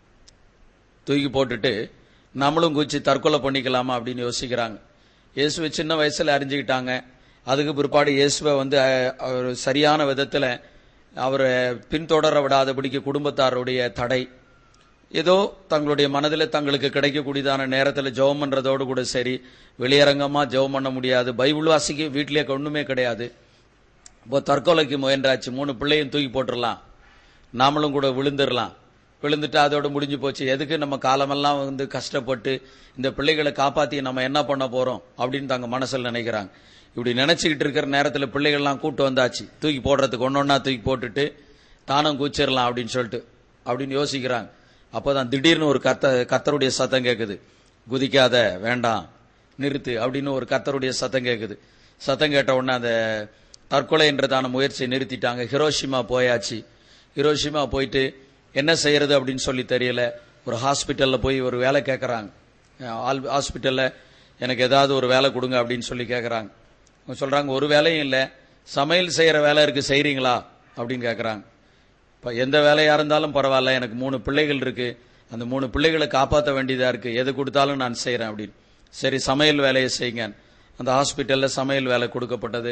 தூக்கி போட்டுட்டு நம்மளும் கூச்சி தற்கொலை பண்ணிக்கலாமா அப்படின்னு யோசிக்கிறாங்க. இயேசுவை சின்ன வயசுல அறிஞ்சுக்கிட்டாங்க. அதுக்கு பிற்பாடு இயேசுவை வந்து ஒரு சரியான விதத்துல அவரை பின்தொடர விடாதபடிக்கு குடும்பத்தாருடைய தடை, ஏதோ தங்களுடைய மனதில் தங்களுக்கு கிடைக்கக்கூடியதான நேரத்தில் ஜெபம் பண்றதோடு கூட சரி, வெளியரங்கமா ஜெபம் பண்ண முடியாது, பைபிள் வாசிக்க வீட்டிலேயே ஒண்ணுமே கிடையாது. இப்போ தற்கொலைக்கு முயன்றாச்சு. மூணு பிள்ளையும் தூக்கி போட்டுடலாம், நாமளும் கூட விழுந்துடலாம், விழுந்துட்டு அதோட முடிஞ்சு போச்சு. எதுக்கு நம்ம காலமெல்லாம் வந்து கஷ்டப்பட்டு இந்த பிள்ளைகளை காப்பாத்தி நம்ம என்ன பண்ண போறோம் அப்படின்னு தாங்க மனசுல நினைக்கிறாங்க. இப்படி நினைச்சுக்கிட்டு இருக்கிற நேரத்தில் பிள்ளைகள்லாம் கூட்டு வந்தாச்சு, தூக்கி போடுறதுக்கு ஒன்னொன்னா தூக்கி போட்டுட்டு தானும் கூச்சிடலாம் அப்படின்னு சொல்லிட்டு அப்படின்னு யோசிக்கிறாங்க. அப்போதான் திடீர்னு ஒரு கத்த கத்தருடைய சத்தம் கேட்குது. குதிக்காத, வேண்டாம், நிறுத்து அப்படின்னு ஒரு கத்தருடைய சத்தம் கேட்குது. சத்தம் கேட்ட உடனே அந்த தற்கொலை என்றதான முயற்சியை நிறுத்திட்டாங்க. ஹிரோஷிமா போயாச்சு. ஹிரோஷிமா போயிட்டு என்ன செய்யறது அப்படின்னு சொல்லி தெரியல. ஒரு ஹாஸ்பிட்டல்ல போய் ஒரு வேலை கேட்கறாங்க. ஹாஸ்பிட்டல்ல எனக்கு ஏதாவது ஒரு வேலை கொடுங்க அப்படின்னு சொல்லி கேட்கறாங்க. சொல்றாங்க ஒரு வேலையும் இல்லை, சமையல் செய்யற வேலை இருக்கு, செய்றீங்களா அப்படின்னு கேட்கறாங்க. இப்ப எந்த வேலையா இருந்தாலும் பரவாயில்ல, எனக்கு மூணு பிள்ளைகள் இருக்கு, அந்த மூணு பிள்ளைகளை காப்பாற்ற வேண்டியதா இருக்கு, எது கொடுத்தாலும் நான் செய்யறேன் அப்படின்னு. சரி, சமையல் வேலையை செய்யுங்க. அந்த ஹாஸ்பிட்டல்ல சமையல் வேலை கொடுக்கப்பட்டது.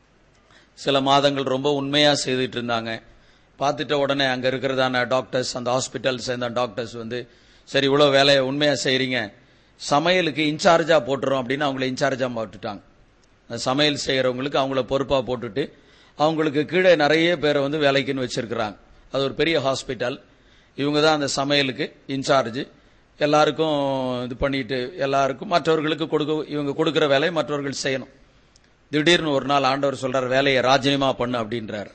சில மாதங்கள் ரொம்ப உண்மையா செய்துட்டு இருந்தாங்க. பார்த்துட்ட உடனே அங்க இருக்கிறதான டாக்டர்ஸ், அந்த ஹாஸ்பிட்டல் சேர்ந்த டாக்டர்ஸ் வந்து, சரி இவ்வளவு வேலையை உண்மையா செய்றீங்க, சமையலுக்கு இன்சார்ஜா போட்டுறோம் அப்படின்னு அவங்கள இன்சார்ஜா போட்டுட்டாங்க. சமையல் செய்யறவங்களுக்கு அவங்கள பொறுப்பா போட்டுட்டு அவங்களுக்கு கீழே நிறைய பேரை வந்து வேலைக்குன்னு வச்சிருக்கிறாங்க. அது ஒரு பெரிய ஹாஸ்பிட்டல். இவங்க தான் அந்த சமையலுக்கு இன்சார்ஜ். எல்லாருக்கும் இது பண்ணிட்டு எல்லாருக்கும் மற்றவர்களுக்கு கொடுக்க, இவங்க கொடுக்கிற வேலையை மற்றவர்கள் செய்யணும். திடீர்னு ஒரு நாள் ஆண்டவர் சொல்றாரு, வேலையை ராஜினிமா பண்ணு அப்படின்றாரு.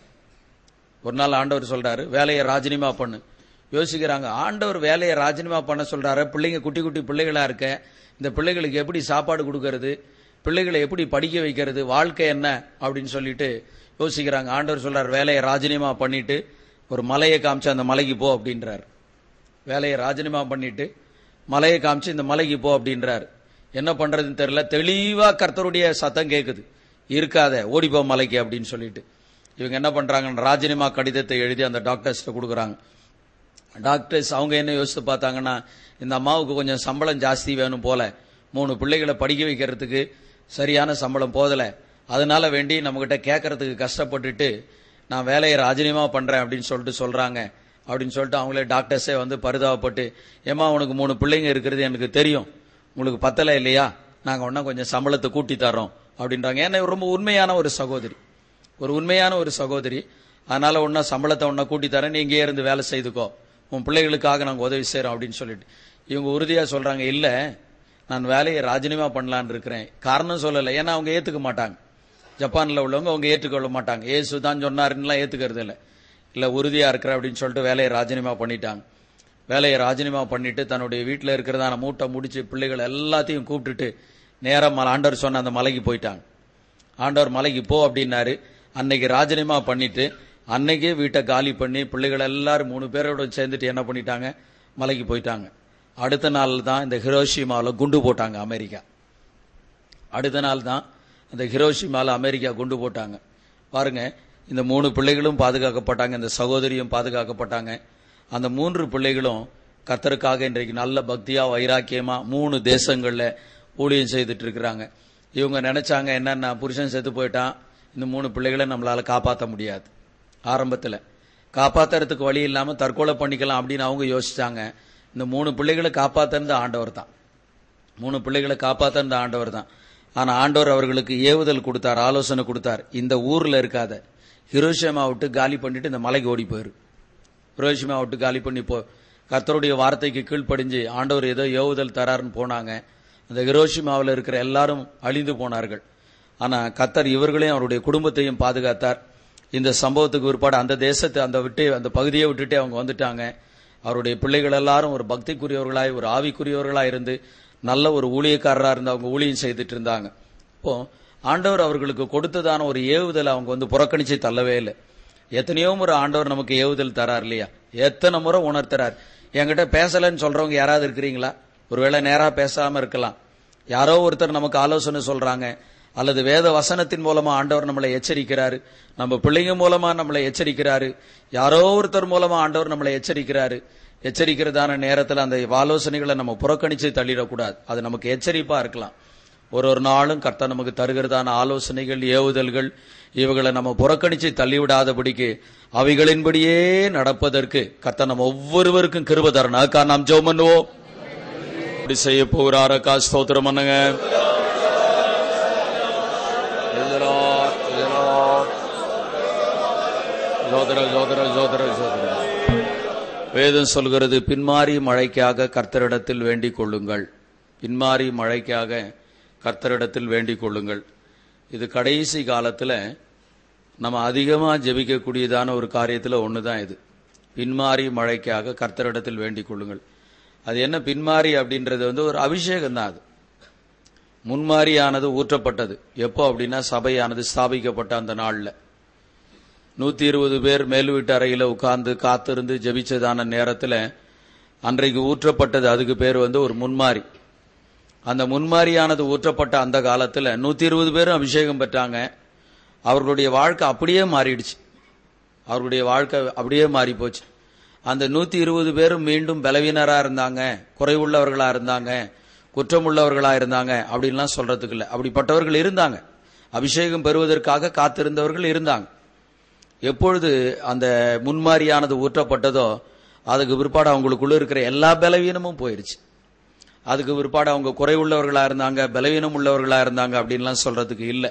ஒரு நாள் ஆண்டவர் சொல்றாரு, வேலையை ராஜினிமா பண்ணு. யோசிக்கிறாங்க, ஆண்டவர் வேலையை ராஜினிமா பண்ண சொல்றாரு, பிள்ளைங்க குட்டி குட்டி பிள்ளைகளா இருக்க, இந்த பிள்ளைகளுக்கு எப்படி சாப்பாடு கொடுக்கறது, பிள்ளைகளை எப்படி படிக்க வைக்கிறது, வாழ்க்கை என்ன அப்படின்னு சொல்லிட்டு யோசிக்கிறாங்க. ஆண்டவர் சொல்றாரு, வேலையை ராஜினிமா பண்ணிட்டு ஒரு மலையை காமிச்சு அந்த மலைக்கு போ அப்படின்றார். வேலையை ராஜினிமா பண்ணிட்டு மலையை காமிச்சு இந்த மலைக்கு போ அப்படின்றார். என்ன பண்றதுன்னு தெரியல. தெளிவா கர்த்தருடைய சத்தம் கேட்குது, இருக்காத, ஓடிப்போ மலைக்கு அப்படின்னு சொல்லிட்டு. இவங்க என்ன பண்றாங்க, ராஜினிமா கடிதத்தை எழுதி அந்த டாக்டர்ஸ்ட கொடுக்குறாங்க. டாக்டர்ஸ் அவங்க என்ன யோசித்து பார்த்தாங்கன்னா, இந்த அம்மாவுக்கு கொஞ்சம் சம்பளம் ஜாஸ்தி வேணும் போல, மூணு பிள்ளைகளை படிக்க வைக்கிறதுக்கு சரியான சம்பளம் போதல, அதனால வேண்டி நம்ம கிட்ட கேட்கறதுக்கு கஷ்டப்பட்டுட்டு நான் வேலையை ராஜினிமா பண்றேன் அப்படின்னு சொல்லிட்டு சொல்றாங்க. அப்படின்னு சொல்லிட்டு அவங்களே டாக்டர்ஸே வந்து பரிதாபப்பட்டு, ஏமா உனக்கு மூணு பிள்ளைங்க இருக்கிறது எனக்கு தெரியும், உங்களுக்கு பத்தலை இல்லையா, நாங்க ஒன்னா கொஞ்சம் சம்பளத்தை கூட்டி தரோம் அப்படின்றாங்க. ஏன்னா ரொம்ப உண்மையான ஒரு சகோதரி, ஒரு உண்மையான ஒரு சகோதரி. அதனால ஒன்னா சம்பளத்தை ஒன்னா கூட்டி தரேன், நீ இங்கே இருந்து வேலை செய்துக்கோ, உன் பிள்ளைகளுக்காக நாங்க உதவி செய்யறோம் அப்படின்னு சொல்லிட்டு இவங்க உறுதியா சொல்றாங்க, இல்ல நான் வேலையை ராஜினிமா பண்ணலான்னு இருக்கிறேன். காரணம் சொல்லலை, ஏன்னா அவங்க ஏத்துக்க மாட்டாங்க. ஜப்பான்ல உள்ளவங்க அவங்க ஏற்றுக்கொள்ள மாட்டாங்க. ஏசு தான் சொன்னாருன்னா ஏத்துக்கிறது இல்லை. இல்ல உறுதியா இருக்கிற அப்படின்னு சொல்லிட்டு வேலையை ராஜினிமா பண்ணிட்டாங்க. வேலையை ராஜினிமா பண்ணிட்டு தன்னுடைய வீட்டில் இருக்கிறதான மூட்டை முடிச்சு பிள்ளைகள் எல்லாத்தையும் கூப்பிட்டுட்டு நேரம் ஆண்டவர் சொன்ன அந்த மலைக்கு போயிட்டாங்க. ஆண்டவர் மலைக்கு போ அப்படின்னாரு. அன்னைக்கு ராஜினிமா பண்ணிட்டு அன்னைக்கே வீட்டை காலி பண்ணி பிள்ளைகள் எல்லாரும் மூணு பேரோட சேர்ந்துட்டு என்ன பண்ணிட்டாங்க, மலைக்கு போயிட்டாங்க. அடுத்த நாள் தான் இந்த ஹிரோஷிமாவில் குண்டு போட்டாங்க அமெரிக்கா. அடுத்த நாள் தான் அந்த ஹிரோஷிமாவில் அமெரிக்கா குண்டு போட்டாங்க. பாருங்க, இந்த மூணு பிள்ளைகளும் பாதுகாக்கப்பட்டாங்க, இந்த சகோதரியும் பாதுகாக்கப்பட்டாங்க. அந்த மூன்று பிள்ளைகளும் கர்த்தருக்காக இன்றைக்கு நல்ல பக்தியா வைராக்கியமா மூணு தேசங்கள்ல ஊழியம் செய்துட்டு இருக்கிறாங்க. இவங்க நினைச்சாங்க என்னன்னா, புருஷன் செத்து போயிட்டான், இந்த மூணு பிள்ளைகளை நம்மளால காப்பாற்ற முடியாது. ஆரம்பத்தில் காப்பாத்துறதுக்கு வழி இல்லாம தற்கொலை பண்ணிக்கலாம் அப்படின்னு அவங்க யோசிச்சாங்க. இந்த மூணு பிள்ளைகளை காப்பாத்துறது ஆண்டவர் தான், மூணு பிள்ளைகளை காப்பாத்துறது ஆண்டவர் தான். ஆனா ஆண்டவர் அவர்களுக்கு ஏவுதல் கொடுத்தார், ஆலோசனை கொடுத்தார். இந்த ஊர்ல இருக்காத, ஹிரோஷிமா விட்டு காலி பண்ணிட்டு இந்த மலைக்கு ஓடி போயிரு. ஹிரோஷிமா விட்டு காலி பண்ணி போ. கர்த்தருடைய வார்த்தைக்கு கீழ்ப்படிஞ்சு ஆண்டவர் ஏதோ ஏவுதல் தராருன்னு போனாங்க. அந்த ஹிரோஷிமாவில் இருக்கிற எல்லாரும் அழிந்து போனார்கள். ஆனா கர்த்தர் இவர்களையும் அவருடைய குடும்பத்தையும் பாதுகாத்தார். இந்த சம்பவத்துக்கு பிற்பாடு அந்த தேசத்தை அந்த விட்டு அந்த பகுதியை விட்டுட்டு அவங்க வந்துட்டாங்க. அவருடைய பிள்ளைகள் எல்லாரும் ஒரு பக்திக்குரியவர்களாய் ஒரு ஆவிக்குரியவர்களாய் இருந்து நல்ல ஒரு ஊழியக்காரராக இருந்து அவங்க ஊழியம் செய்துட்டு இருந்தாங்க. இப்போ ஆண்டவர் அவர்களுக்கு கொடுத்ததான ஒரு ஏவுதல் அவங்க வந்து புறக்கணிச்சு தள்ளவே இல்லை. எத்தனையோ முறை ஆண்டவர் நமக்கு ஏவுதல் தரார் இல்லையா, எத்தனை முறை உணர்த்துறார். என்கிட்ட பேசலன்னு சொல்றவங்க யாராவது இருக்கிறீங்களா? ஒருவேளை நேரா பேசாம இருக்கலாம், யாரோ ஒருத்தர் நமக்கு ஆலோசனை சொல்றாங்க, அல்லது வேத வசனத்தின் மூலமா ஆண்டவர் நம்மளை எச்சரிக்கிறாரு, நம்ம பிள்ளைங்க மூலமா நம்மளை எச்சரிக்கிறாரு, யாரோ ஒருத்தர் மூலமா ஆண்டவர் நம்மளை எச்சரிக்கிறாரு. எச்சரிக்கிறதான நேரத்தில் அந்த ஆலோசனைகளை நம்ம புறக்கணிச்சு தள்ளிடக்கூடாது. அது நமக்கு எச்சரிப்பா இருக்கலாம். ஒரு ஒரு நாளும் கர்த்தர் நமக்கு தருகிறதான ஆலோசனைகள் ஏவுதல்கள் இவைகளை நம்ம புறக்கணிச்சு தள்ளிவிடாதபடிக்கு அவைகளின்படியே நடப்பதற்கு கர்த்தர் நம்ம ஒவ்வொருவருக்கும் கிருபை தரணும். அதுக்காக நாம் ஜெபம் பண்ணுவோம். இப்படி செய்ய போகிறாரக்கா ஸ்தோத்திரம் பண்ணுங்க. ஜோதர ஜோதர ஜோதர ஜோதர வேதம் சொல்கிறது, பின்மாறி மழைக்காக கர்த்தரிடத்தில் வேண்டிக் கொள்ளுங்கள். பின்மாறி மழைக்காக கர்த்தரிடத்தில் வேண்டிக் கொள்ளுங்கள். இது கடைசி காலத்துல நம்ம அதிகமா ஜெபிக்கக்கூடியதான ஒரு காரியத்துல ஒண்ணுதான் இது. பின்மாறி மழைக்காக கர்த்தரிடத்தில் வேண்டிக் கொள்ளுங்கள். அது என்ன பின்மாறி அப்படின்றது வந்து ஒரு அபிஷேகம் தான். அது முன்மாரியானது ஊற்றப்பட்டது எப்போ அப்படின்னா, சபையானது ஸ்தாபிக்கப்பட்ட அந்த நாள்ல நூத்தி இருபது பேர் மேல் வீட்டு அறையில உட்கார்ந்து காத்திருந்து ஜெபிச்சதான நேரத்துல அன்றைக்கு ஊற்றப்பட்டது. அதுக்கு பேர் வந்து ஒரு முன்மாரி. அந்த முன்மாரியானது ஊற்றப்பட்ட அந்த காலத்துல நூத்தி இருபது பேரும் அபிஷேகம் பெற்றாங்க. அவர்களுடைய வாழ்க்கை அப்படியே மாறிடுச்சு. அவர்களுடைய வாழ்க்கை அப்படியே மாறி போச்சு. அந்த நூத்தி இருபது பேரும் மீண்டும் பலவீனரா இருந்தாங்க, குறைவுள்ளவர்களா இருந்தாங்க, குற்றமுள்ளவர்களா இருந்தாங்க அப்படின்லாம் சொல்றதுக்கு இல்லை. அப்படிப்பட்டவர்கள் இருந்தாங்க. அபிஷேகம் பெறுவதற்காக காத்திருந்தவர்கள் இருந்தாங்க. எப்பொழுது அந்த முன்மாரியானது ஊற்றப்பட்டதோ அதுக்கு பிற்பாடு அவங்களுக்குள்ள இருக்கிற எல்லா பலவீனமும் போயிருச்சு. அதுக்கு பிற்பாடு அவங்க குறைவுள்ளவர்களா இருந்தாங்க, பலவீனம் உள்ளவர்களா இருந்தாங்க அப்படின்லாம் சொல்றதுக்கு இல்லை.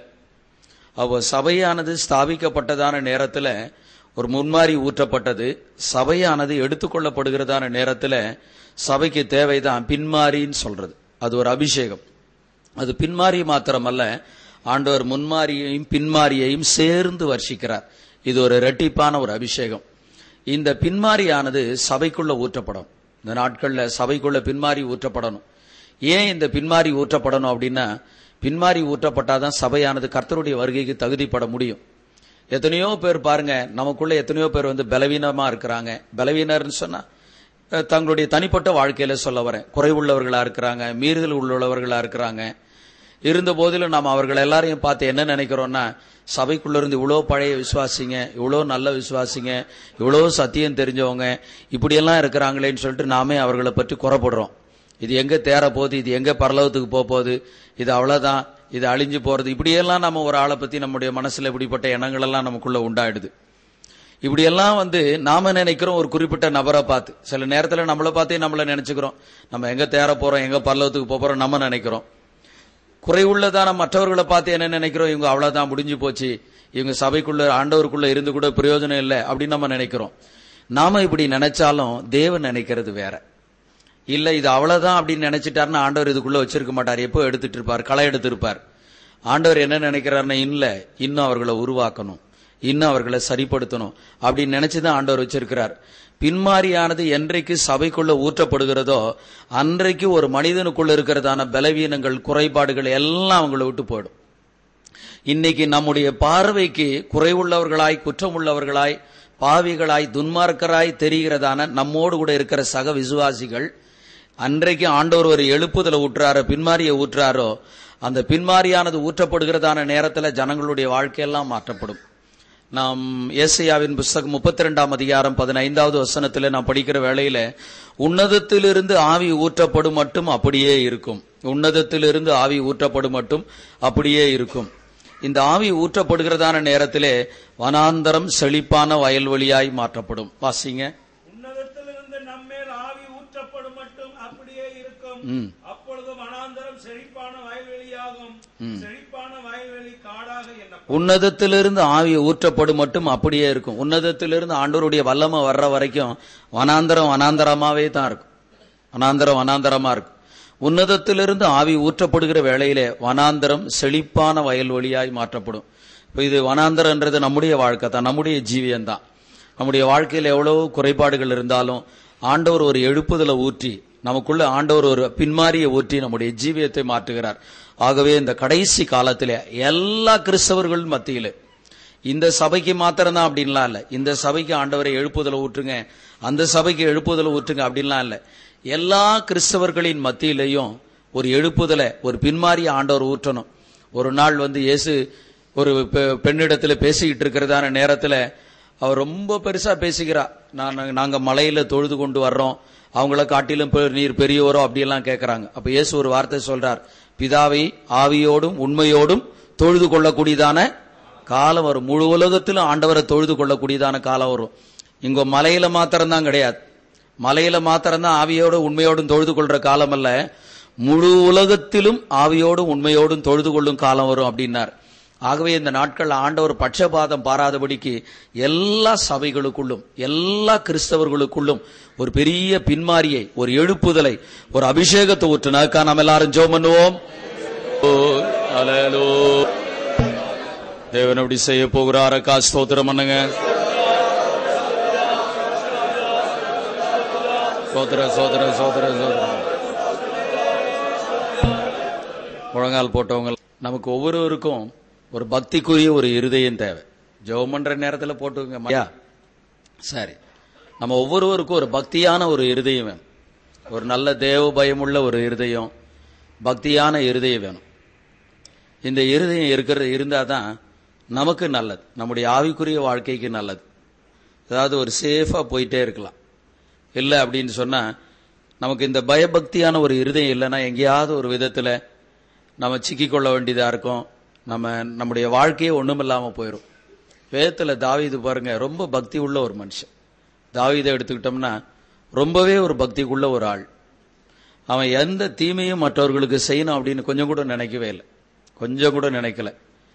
அப்போ சபையானது ஸ்தாபிக்கப்பட்டதான நேரத்துல ஒரு முன்மாரி ஊற்றப்பட்டது. சபையானது எடுத்துக்கொள்ளப்படுகிறதான நேரத்துல சபைக்கு தேவைதான் பின்மாரின்னு சொல்றது. அது ஒரு அபிஷேகம். அது பின்மாரி மாத்திரமல்ல, ஆண்டவர் முன்மாரியையும் பின்மாரியையும் சேர்ந்து வர்ஷிக்கிறார். இது ஒரு இரட்டிப்பான ஒரு அபிஷேகம். இந்த பின்மாரியானது சபைக்குள்ள ஊற்றப்படும். இந்த நாட்கள்ல சபைக்குள்ள பின்மாரி ஊற்றப்படணும். ஏன் இந்த பின்மாரி ஊற்றப்படணும் அப்படின்னா, பின்மாரி ஊற்றப்பட்டாதான் சபையானது கர்த்தருடைய வருகைக்கு தகுதிப்பட முடியும். எத்தனையோ பேர் பாருங்க, நமக்குள்ள எத்தனையோ பேர் வந்து பலவீனமா இருக்கிறாங்க. பலவீனர்னு சொன்னா தங்களுடைய தனிப்பட்ட வாழ்க்கையில சொல்ல வரேன். குறைவுள்ளவர்களா இருக்கிறாங்க, மீறுதல் உள்ளவர்களா இருக்கிறாங்க. இருந்த போதிலும் நாம் அவர்கள் எல்லாரையும் பார்த்து என்ன நினைக்கிறோம்னா, சபைக்குள்ள இருந்து இவ்வளோ பழைய விசுவாசிங்க, இவ்வளோ நல்ல விசுவாசிங்க, இவ்வளோ சத்தியம் தெரிஞ்சவங்க இப்படியெல்லாம் இருக்கிறாங்களேன்னு சொல்லிட்டு நாமே அவர்களை பற்றி குறைப்படுறோம். இது எங்க தேர போகுது, இது எங்க பரலோகத்துக்கு போக போகுது, இது அவ்வளவுதான், இது அழிஞ்சு போறது, இப்படியெல்லாம் நம்ம ஒரு ஆளை பத்தி நம்முடைய மனசுல இப்படிப்பட்ட எண்ணங்கள் எல்லாம் நமக்குள்ள உண்டாயிடுது. இப்படியெல்லாம் வந்து நாம நினைக்கிறோம் ஒரு குறிப்பிட்ட நபரை பார்த்து. சில நேரத்துல நம்மளை பார்த்தே நம்மள நினைச்சுக்கிறோம், நம்ம எங்க தேர போறோம், எங்க பரலோகத்துக்கு போக போறோம் நம்ம நினைக்கிறோம். குறைவுள்ளதான மற்றவர்களை பார்த்து என்ன நினைக்கிறோம், இவங்க அவ்வளவுதான், முடிஞ்சு போச்சு, இவங்க சபைக்குள்ள ஆண்டவருக்குள்ள இருந்து கூட பிரயோஜனம் இல்லை அப்படின்னு நம்ம நினைக்கிறோம். நாம இப்படி நினைச்சாலும் தேவன் நினைக்கிறது வேற. இல்ல இது அவ்வளவுதான் அப்படின்னு நினைச்சிட்டாருன்னா ஆண்டவர் இதுக்குள்ள வச்சிருக்க மாட்டார், எப்போ எடுத்துட்டு இருப்பார், களை எடுத்திருப்பார். ஆண்டவர் என்ன நினைக்கிறாருன்னா, இல்ல இன்னும் அவர்களை உருவாக்கணும், இன்னும் அவர்களை சரிப்படுத்தணும் அப்படின்னு நினைச்சுதான் ஆண்டவர் வச்சிருக்கிறார். பின்மாரியானது என்றைக்கு சபைக்குள்ள ஊற்றப்படுகிறதோ அன்றைக்கு ஒரு மனிதனுக்குள்ள இருக்கிறதான பலவீனங்கள், குறைபாடுகள் எல்லாம் அவங்களை விட்டு போயிடும். இன்னைக்கு நம்முடைய பார்வைக்கு குறைவுள்ளவர்களாய், குற்றமுள்ளவர்களாய், பாவிகளாய், துன்மார்க்கராய் தெரிகிறதான நம்மோடு கூட இருக்கிற சக விசுவாசிகள் அன்றைக்கு ஆண்டவர் ஒரு எழுப்புதலை ஊற்றாரோ, பின்மாரியை ஊற்றாரோ, அந்த பின்மாரியானது ஊற்றப்படுகிறதான நேரத்துல ஜனங்களுடைய வாழ்க்கையெல்லாம் மாற்றப்படும். நாம் ஏசாயாவின் புஸ்தகம் முப்பத்தி ரெண்டாம் அதிகாரம் பதினைந்தாவது வசனத்துல நாம் படிக்கிற வேளையில, உன்னதத்திலிருந்து ஆவி ஊற்றப்படும் மட்டும் அப்படியே இருக்கும். உன்னதத்திலிருந்து ஆவி ஊற்றப்படும் மட்டும் அப்படியே இருக்கும். இந்த ஆவி ஊற்றப்படுகிறதான நேரத்திலே வனாந்தரம் செழிப்பான வயல்வெளியாய் மாற்றப்படும். வாசிங்க. உன்னதத்திலிருந்து நம்மேல் ஆவி ஊற்றப்படும் மட்டும் அப்படியே இருக்கும். அப்பொழுது வனாந்தரம் செழிப்பான வயல்வெளியாகும், செழிப்பான வயல்வெளி காடாக எண்ணப்படும். உன்னதத்திலிருந்து ஆவி ஊற்றப்படும் மட்டும் அப்படியே இருக்கும். உன்னதத்திலிருந்து ஆண்டவருடைய வல்லமை வர்ற வரைக்கும் வனாந்தரம் வனாந்தரமாவே தான் இருக்கும். வனாந்தரம் வனாந்தரமா இருக்கும். உன்னதத்திலிருந்து ஆவி ஊற்றப்படுகிற வேளையிலே வனாந்தரம் செழிப்பான வயல்வெளியாய் மாற்றப்படும். இப்ப இது வனாந்தரன்றது நம்முடைய வாழ்க்கை தான், நம்முடைய ஜீவியம் தான். நம்முடைய வாழ்க்கையில் எவ்வளவு குறைபாடுகள் இருந்தாலும் ஆண்டவர் ஒரு எழுப்புதலை ஊற்றி, நமக்குள்ள ஆண்டவர் ஒரு பின்மாரியை ஊற்றி நம்முடைய ஜீவியத்தை மாற்றுகிறார். ஆகவே இந்த கடைசி காலத்திலே எல்லா கிறிஸ்தவர்கள் மத்தியில, இந்த சபைக்கு மாத்திரம்தான் அப்படின்லாம் இல்ல, இந்த சபைக்கு ஆண்டவரை எழுப்புதலை ஊற்றுங்க, அந்த சபைக்கு எழுப்புதலை ஊற்றுங்க அப்படின்லாம் இல்ல, எல்லா கிறிஸ்தவர்களின் மத்தியிலையும் ஒரு எழுப்புதலை, ஒரு பின்மாரியை ஆண்டவர் ஊற்றணும். ஒரு நாள் வந்து இயேசு ஒரு பெண்ணிடத்துல பேசிக்கிட்டு இருக்கிறதான நேரத்துல அவர் ரொம்ப பெருசா பேசுகிறா. நான் நாங்க மலையில தொழுது கொண்டு வர்றோம், அவங்கள காட்டிலும் நீர் பெரியவரோ அப்படியெல்லாம் கேட்கறாங்க. அப்ப இயேசு ஒரு வார்த்தை சொல்றார், பிதாவை ஆவியோடும் உண்மையோடும் தொழுது கொள்ளக்கூடியதான காலம் வரும். முழு உலகத்திலும் ஆண்டவரை தொழுது கொள்ளக்கூடியதான காலம் வரும். இங்க மலையில மாத்திரம்தான் கிடையாது. மலையில மாத்திரம்தான் ஆவியோடு உண்மையோடும் தொழுது கொள்ற காலம் அல்ல, முழு உலகத்திலும் ஆவியோடும் உண்மையோடும் தொழுது கொள்ளும் காலம் வரும் அப்படின்னார். ஆகவே இந்த நாட்கள் ஆண்டவர் பட்சபாதம் பாராதபடிக்கு எல்லா சபைகளுக்குள்ளும் எல்லா கிறிஸ்தவர்களுக்குள்ளும் ஒரு பெரிய பின்மாரியை, ஒரு எழுப்புதலை, ஒரு அபிஷேகத்தை ஊற்றுனாக்கா நாம் எல்லாரும் ஜெபம் பண்ணுவோம். தேவன் அப்படி செய்ய போகிறாரக்கா, ஸ்தோத்திரம் பண்ணுங்க. சோதர சோதர சோதர சோதர முழங்கால் போட்டவங்க, நமக்கு ஒவ்வொருவருக்கும் ஒரு பக்திக்குரிய ஒரு இருதயம் தேவை. ஜெபம் பண்ற நேரத்தில் போட்டுங்க. சரி, நம்ம ஒவ்வொருவருக்கும் ஒரு பக்தியான ஒரு இருதயம் வேணும். ஒரு நல்ல தேவ பயமுள்ள ஒரு இருதயம், பக்தியான இருதயம் வேணும். இந்த இருதயம் இருக்கிறது இருந்தாதான் நமக்கு நல்லது, நம்முடைய ஆவிக்குரிய வாழ்க்கைக்கு நல்லது. அதாவது ஒரு சேஃபா போயிட்டே இருக்கலாம். இல்லை அப்படின்னு சொன்னா, நமக்கு இந்த பயபக்தியான ஒரு இருதயம் இல்லைன்னா எங்கேயாவது ஒரு விதத்துல நம்ம சிக்கிக்கொள்ள வேண்டியதா இருக்கும். நம்ம நம்முடைய வாழ்க்கையே ஒண்ணுமில்லாம போயிடும். வேதத்துல தாவீது பாருங்க, ரொம்ப பக்தி உள்ள ஒரு மனுஷன். தாவீதை எடுத்துக்கிட்டோம்னா ரொம்பவே ஒரு பக்திக்குள்ள ஒரு ஆள். அவன் எந்த தீமையும் மற்றவர்களுக்கு செய்யணும் அப்படின்னு கொஞ்சம் கூட நினைக்கவே இல்லை, கொஞ்சம் கூட நினைக்கல.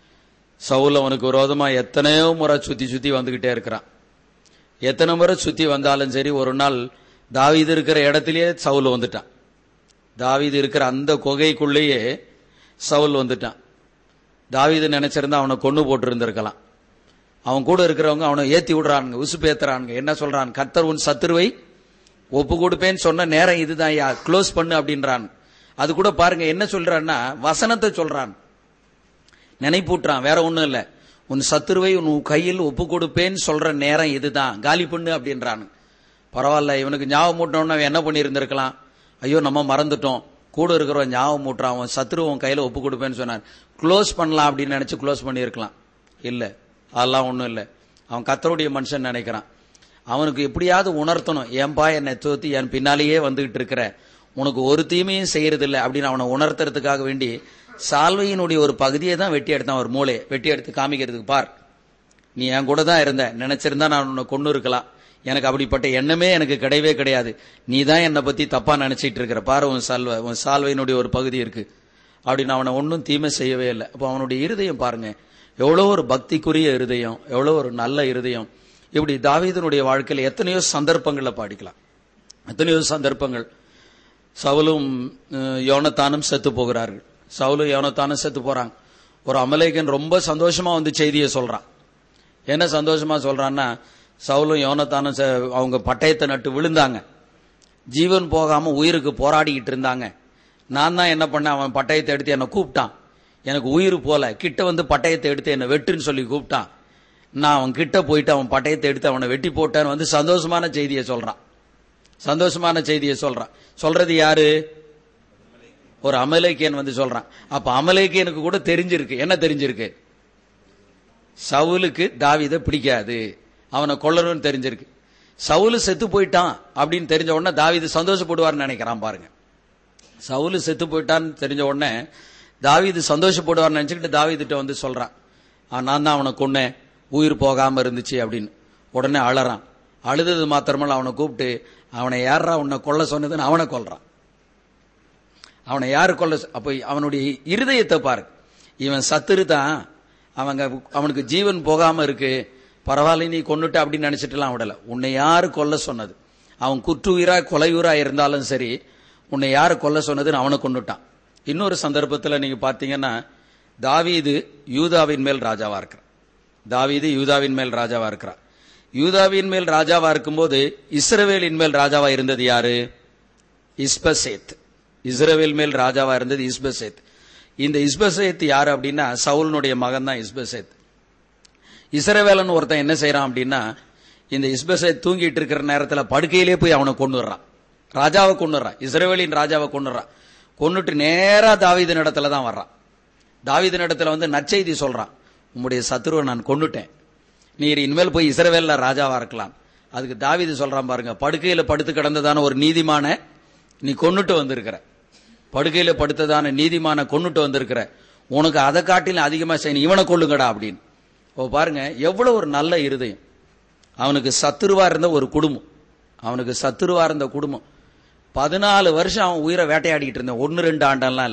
சவுல் அவனுக்கு விரோதமா எத்தனையோ முறை சுத்தி சுத்தி வந்துகிட்டே இருக்கிறான். எத்தனை முறை சுத்தி வந்தாலும் சரி, ஒரு நாள் தாவீது இருக்கிற இடத்திலேயே சவுல் வந்துட்டான். தாவீது இருக்கிற அந்த குகைக்குள்ளேயே சவுல் வந்துட்டான். தாவீது நினைச்சிருந்தா அவனை கொண்டு போட்டு இருந்திருக்கலாம். அவன் கூட இருக்கிறவங்க அவனை ஏத்தி விடுறானுங்க, உசுப்பேத்துறானுங்க. என்ன சொல்றான்? கர்த்தர் உன் சத்துருவை ஒப்பு கொடுப்பேன்னு சொன்ன நேரம் இதுதான், யா க்ளோஸ் பண்ணு அப்படின்றான். அது கூட பாருங்க என்ன சொல்றான்னா, வசனத்தை சொல்றான், நினைப்பூட்டுறான், வேற ஒண்ணும் இல்ல. உன் சத்துருவை உன் கையில் ஒப்பு கொடுப்பேன்னு சொல்ற நேரம் இதுதான், காலி பண்ணு அப்படின்றான். பரவாயில்ல, இவனுக்கு ஞாபகம் மூட்டோம்னா அவன் என்ன பண்ணி இருந்திருக்கலாம்? ஐயோ நம்ம மறந்துட்டோம், கூட இருக்கிறவன் ஞாபகம் மூட்டுறான், அவன் சத்துருவை உன் கையில ஒப்பு கொடுப்பேன்னு சொன்னான், க்ளோஸ் பண்ணலாம் அப்படின்னு நினைச்சு க்ளோஸ் பண்ணி இருக்கலாம். இல்ல, அதெல்லாம் ஒண்ணும் இல்ல. அவன் கர்த்தருடைய மனுஷன் நினைக்கிறான். அவனுக்கு எப்படியாவது உணர்த்தணும், ஏன்பா என்னை தோத்தி என் பின்னாலேயே வந்துகிட்டு இருக்கிற, உனக்கு ஒரு தீமையும் செய்யறது இல்லை அப்படின்னு அவனை உணர்த்துறதுக்காக வேண்டி சால்வையினுடைய ஒரு பகுதியை தான் வெட்டி எடுத்தான், ஒரு மூளையை வெட்டி எடுத்து காமிக்கிறதுக்கு. பார், நீ என் கூட தான் இருந்த, நினைச்சிருந்தா நான் உன்னை கொண்டு இருக்கலாம், எனக்கு அப்படிப்பட்ட எண்ணமே எனக்கு கிடையவே கிடையாது, நீ தான் என்னை பத்தி தப்பா நினைச்சிட்டு இருக்கிற, பாரு உன் சால்வை, உன் சால்வையினுடைய ஒரு பகுதி இருக்கு அப்படின்னு அவனை ஒன்னும் தீமை செய்யவே இல்லை. அப்போ அவனுடைய இருதயம் பாருங்க, எவ்வளோ ஒரு பக்திக்குரிய இருதயம், எவ்வளோ ஒரு நல்ல இருதயம். இப்படி தாவீதுனுடைய வாழ்க்கையில் எத்தனையோ சந்தர்ப்பங்களை பாடிக்கலாம், எத்தனையோ சந்தர்ப்பங்கள். சவுலும் யோனத்தானும் செத்து போகிறார்கள். சவுலும் யோனத்தானும் செத்து போறாங்க. ஒரு அமலேக்கன் ரொம்ப சந்தோஷமா வந்து செய்தியை சொல்றான். என்ன சந்தோஷமா சொல்றான்னா, சவுலும் யோனத்தானும் அவங்க பட்டயத்தை நட்டு விழுந்தாங்க, ஜீவன் போகாம உயிருக்கு போராடிக்கிட்டு இருந்தாங்க. நான் தான் என்ன பண்ணேன், அவன் பட்டயத்தை எடுத்து என்னை கூப்பிட்டான், எனக்கு உயிர் போல, கிட்ட வந்து பட்டயத்தை எடுத்து என்னை வெட்டுன்னு சொல்லி கூப்பிட்டான். நான் அவன் கிட்ட போயிட்டு அவன் பட்டயத்தை எடுத்து அவனை வெட்டி போட்டான்னு வந்து சந்தோஷமான செய்தியை சொல்றான். சந்தோஷமான செய்தியை சொல்றான். சொல்றது யாரு? ஒரு அமலேக்கியன் வந்து சொல்றான். அப்ப அமலேக்கியனுக்கு கூட தெரிஞ்சிருக்கு, என்ன தெரிஞ்சிருக்கு? சவுலுக்கு தாவீதை பிடிக்காது, அவனை கொல்லணும்னு தெரிஞ்சிருக்கு. சவுலு செத்து போயிட்டான் அப்படின்னு தெரிஞ்ச உடனே தாவீது சந்தோஷப்படுவார்னு நினைக்கிறான். பாருங்க, சவுலு செத்து போயிட்டான்னு தெரிஞ்ச உடனே தாவீது சந்தோஷப்படுவார்னு நினைச்சுக்கிட்டு தாவீதுட்ட வந்து சொல்றான், நான் தான் அவனை கொன்னேன், உயிர் போகாம இருந்துச்சு அப்படின்னு. உடனே அழறான். அழுதது மாத்திரமல்ல, அவனை கூப்பிட்டு, அவனை யாரா உன்னை கொல்ல சொன்னதுன்னு அவனை கொல்றான். அவனை யாரு கொல்ல? அப்ப அவனுடைய இருதயத்தை பாரு, இவன் சத்துரு தான், அவங்க அவனுக்கு ஜீவன் போகாம இருக்கு, பரவாயில்ல நீ கொன்னுட்ட அப்படின்னு நினைச்சிட்டுலாம் விடல. உன்னை யாரு கொல்ல சொன்னது? அவன் குற்றுயிரா கொலையுரா இருந்தாலும் சரி, உன்னை யாரு கொல்ல சொன்னதுன்னு அவனை கொண்டுட்டான். இன்னொரு சந்தர்ப்பத்தில் நீங்க பாத்தீங்கன்னா, தாவீது யூதாவின் மேல் ராஜாவா இருக்கிறான். தாவீது யூதாவின் மேல் ராஜாவா இருக்கிறான். யூதாவின் மேல் ராஜாவா இருக்கும்போது இஸ்ரவேலின் மேல் ராஜாவா இருந்தது யாரு? இஸ்பசேத். இஸ்ரவேல் மேல் ராஜாவா இருந்தது இஸ்பசேத். இந்த இஸ்பசேத் யாரு அப்படின்னா, சவுலினுடைய மகன் தான் இஸ்பசேத். இஸ்ரவேலன் ஒருத்தன் என்ன செய்யறான் அப்படின்னா, இந்த இஸ்பசேத் தூங்கிட்டு இருக்கிற நேரத்தில் படுக்கையிலே போய் அவனை கொண்டுறான், ராஜாவை கொண்டுறான், இஸ்ரவேலின் ராஜாவை கொண்டுறான். கொண்டுட்டு நேரா தாவீதின் இடத்துல தான் வர்றான். தாவீதின் இடத்துல வந்து நற்செய்தி சொல்றான், உம்முடைய சத்துருவை நான் கொண்டுட்டேன், நீர் இனிமேல் போய் இஸ்ரவேல்ல ராஜாவா இருக்கலாம். அதுக்கு தாவீது சொல்றான் பாருங்க, படுக்கையில படுத்து கிடந்ததான ஒரு நீதிமான நீ கொன்னுட்டு வந்திருக்கிற, படுக்கையில படுத்ததான நீதிமான கொன்னுட்டு வந்திருக்கிற, உனக்கு அதை காட்டிலும் அதிகமா செய்யணும், இவனை கொள்ளுங்கடா அப்படின்னு. பாருங்க எவ்வளவு ஒரு நல்ல இருதயம். அவனுக்கு சத்துருவா இருந்த ஒரு குடும்பம், அவனுக்கு சத்துருவா இருந்த குடும்பம். பதினாலு வருஷம் அவன் உயிரை வேட்டையாடிட்டு இருந்தான், ஒன்னு ரெண்டு ஆண்டெல்லாம் இல்ல,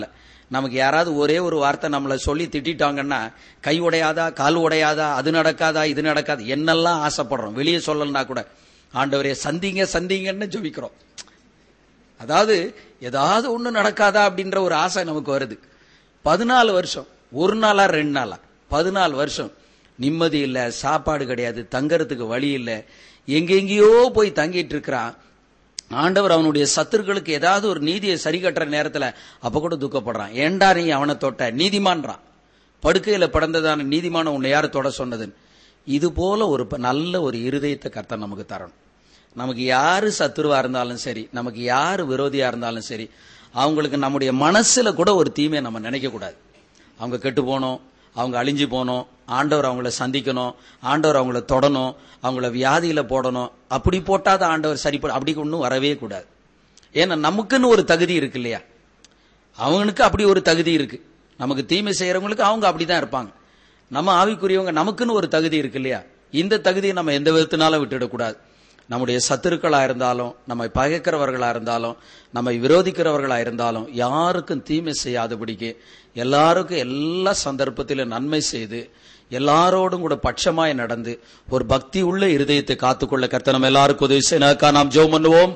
நமக்கு யாராவது ஒரே ஒரு வார்த்தை நம்மளை சொல்லி திட்டாங்கன்னா கை உடையாதா, கால் உடையாதா, அது நடக்காதா, இது நடக்காது, என்னெல்லாம் ஆசைப்படுறோம். வெளியே சொல்லலன்னா கூட ஆண்டவரே சந்திங்க சந்திங்கன்னு ஜெபிக்கிறோம். அதாவது ஏதாவது ஒண்ணு நடக்காதா அப்படின்ற ஒரு ஆசை நமக்கு வருது. பதினாலு வருஷம், ஒரு நாளா ரெண்டு நாளா பதினாலு வருஷம் நிம்மதி இல்ல, சாப்பாடு கிடையாது, தங்கறதுக்கு வழி இல்ல, எங்கெங்கேயோ போய் தங்கிட்டு இருக்கிறான். ஆண்டவர் அவனுடைய சத்துருக்களுக்கு ஏதாவது ஒரு நீதியை சரி கட்டுற நேரத்துல அப்ப கூட துக்கப்படுறான். ஏண்டா நீ அவனை தொட்ட, நீதிமான்றான். படுக்கையில படந்ததான நீதிமான உன்னை யாரு தொட சொன்னதுன்னு. இது போல ஒரு நல்ல ஒரு இருதயத்தை கர்த்தர் நமக்கு தரணும். நமக்கு யாரு சத்துருவா இருந்தாலும் சரி, நமக்கு யாரு விரோதியா இருந்தாலும் சரி, அவங்களுக்கு நம்முடைய மனசுல கூட ஒரு தீமையை நம்ம நினைக்க கூடாது. அவங்க கெட்டு போனோம், அவங்க அழிஞ்சு போனோம், ஆண்டவர் அவங்கள சந்திக்கணும், ஆண்டவர் அவங்கள தொடணும், அவங்கள வியாதியில போடணும், அப்படி போட்டாத ஆண்டவர் சரிப்பட அப்படி ஒன்றும் வரவே கூடாது. ஏன்னா நமக்குன்னு ஒரு தகுதி இருக்கு இல்லையா, அவனுக்கு அப்படி ஒரு தகுதி இருக்கு. நமக்கு தீமை செய்யறவங்களுக்கு அவங்க அப்படிதான் இருப்பாங்க. நம்ம ஆவிக்குரியவங்க நமக்குன்னு ஒரு தகுதி இருக்கு இல்லையா, இந்த தகுதியை நம்ம எந்த விதத்தினாலும் விட்டுடக்கூடாது. நம்முடைய சத்துருக்களா இருந்தாலும், நம்மை பகைக்கிறவர்களா இருந்தாலும், நம்மை விரோதிக்கிறவர்களா இருந்தாலும் யாருக்கும் தீமை செய்யாதபடிக்கு எல்லாருக்கும் எல்லா சந்தர்ப்பத்திலும் நன்மை செய்து எல்லாரோடும் கூட பட்சமாய் நடந்து ஒரு பக்தி உள்ள இருதயத்தை காத்துக்கொள்ள கர்த்தர் நம்ம எல்லாருக்கும் உதவி செய்ய நாம் ஜெபம் பண்ணுவோம்.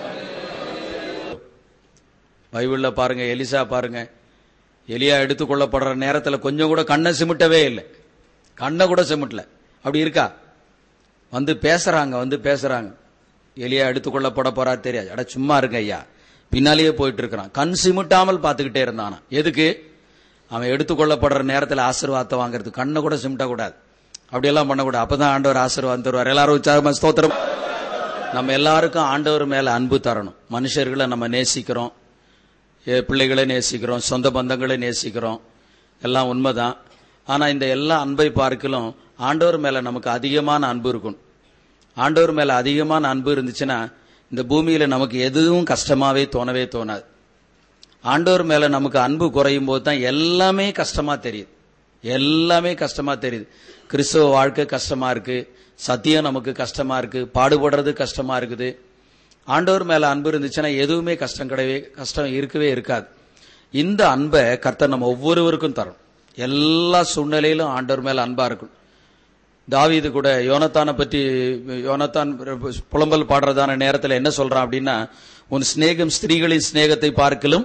பைபிள்ல பாருங்க, எலிசா பாருங்க, எலியா எடுத்துக்கொள்ளப்படுற நேரத்தில் கொஞ்சம் கூட கண்ணை சிமிட்டவே இல்லை, கண்ணை கூட சிமிட்டல. அப்படி இருக்கா? வந்து பேசுறாங்க, வந்து பேசுறாங்க, எலியா எடுத்துக்கொள்ளப்பட போறா தெரியாது, அட சும்மா இருக்க ஐயா, பின்னாலேயே போயிட்டு இருக்கிறான். கண் சிமிட்டாமல் பார்த்துக்கிட்டே இருந்தானா. எதுக்கு? அவன் எடுத்துக்கொள்ளப்படுற நேரத்தில் ஆசீர்வாதத்தை வாங்குறது. கண்ணை கூட சிமிட்ட கூடாது, அப்படியெல்லாம் பண்ணக்கூடாது. அப்பதான் ஆண்டவர் ஆசீர்வாதம் தருவார். எல்லாரும் உற்சாகமா ஸ்தோத்திரம். நம்ம எல்லாருக்கும் ஆண்டவர் மேல அன்பு தரணும். மனுஷர்களை நம்ம நேசிக்கிறோம், பிள்ளைகளை நேசிக்கிறோம், சொந்த பந்தங்களை நேசிக்கிறோம், எல்லாம் உண்மைதான். ஆனா இந்த எல்லா அன்பை பார்க்கலும் ஆண்டவர் மேல நமக்கு அதிகமான அன்பு இருக்கணும். ஆண்டவர் மேல அதிகமான அன்பு இருந்துச்சுன்னா இந்த பூமியில நமக்கு எதுவும் கஷ்டமாவே தோணவே தோணாது. ஆண்டவர் மேல நமக்கு அன்பு குறையும் போது தான் எல்லாமே கஷ்டமா தெரியுது, எல்லாமே கஷ்டமா தெரியுது. கிறிஸ்தவ வாழ்க்கை கஷ்டமா இருக்கு, சத்தியம் நமக்கு கஷ்டமா இருக்கு, பாடுபடுறது கஷ்டமா இருக்குது. ஆண்டவர் மேல அன்பு இருந்துச்சுன்னா எதுவுமே கஷ்டம் கிடையவே கஷ்டம் இருக்கவே இருக்காது. இந்த அன்பை கர்த்தர் நம்ம ஒவ்வொருவருக்கும் தரும். எல்லா சூழ்நிலையிலும் ஆண்டவர் மேல அன்பா இருக்கும். தாவீது கூட யோனத்தானை பற்றி, யோனத்தான் புலம்பல் பாடுறதான நேரத்தில் என்ன சொல்றான் அப்படின்னா, உன் சிநேகம் ஸ்திரீகளின் சிநேகத்தை பார்க்கலும்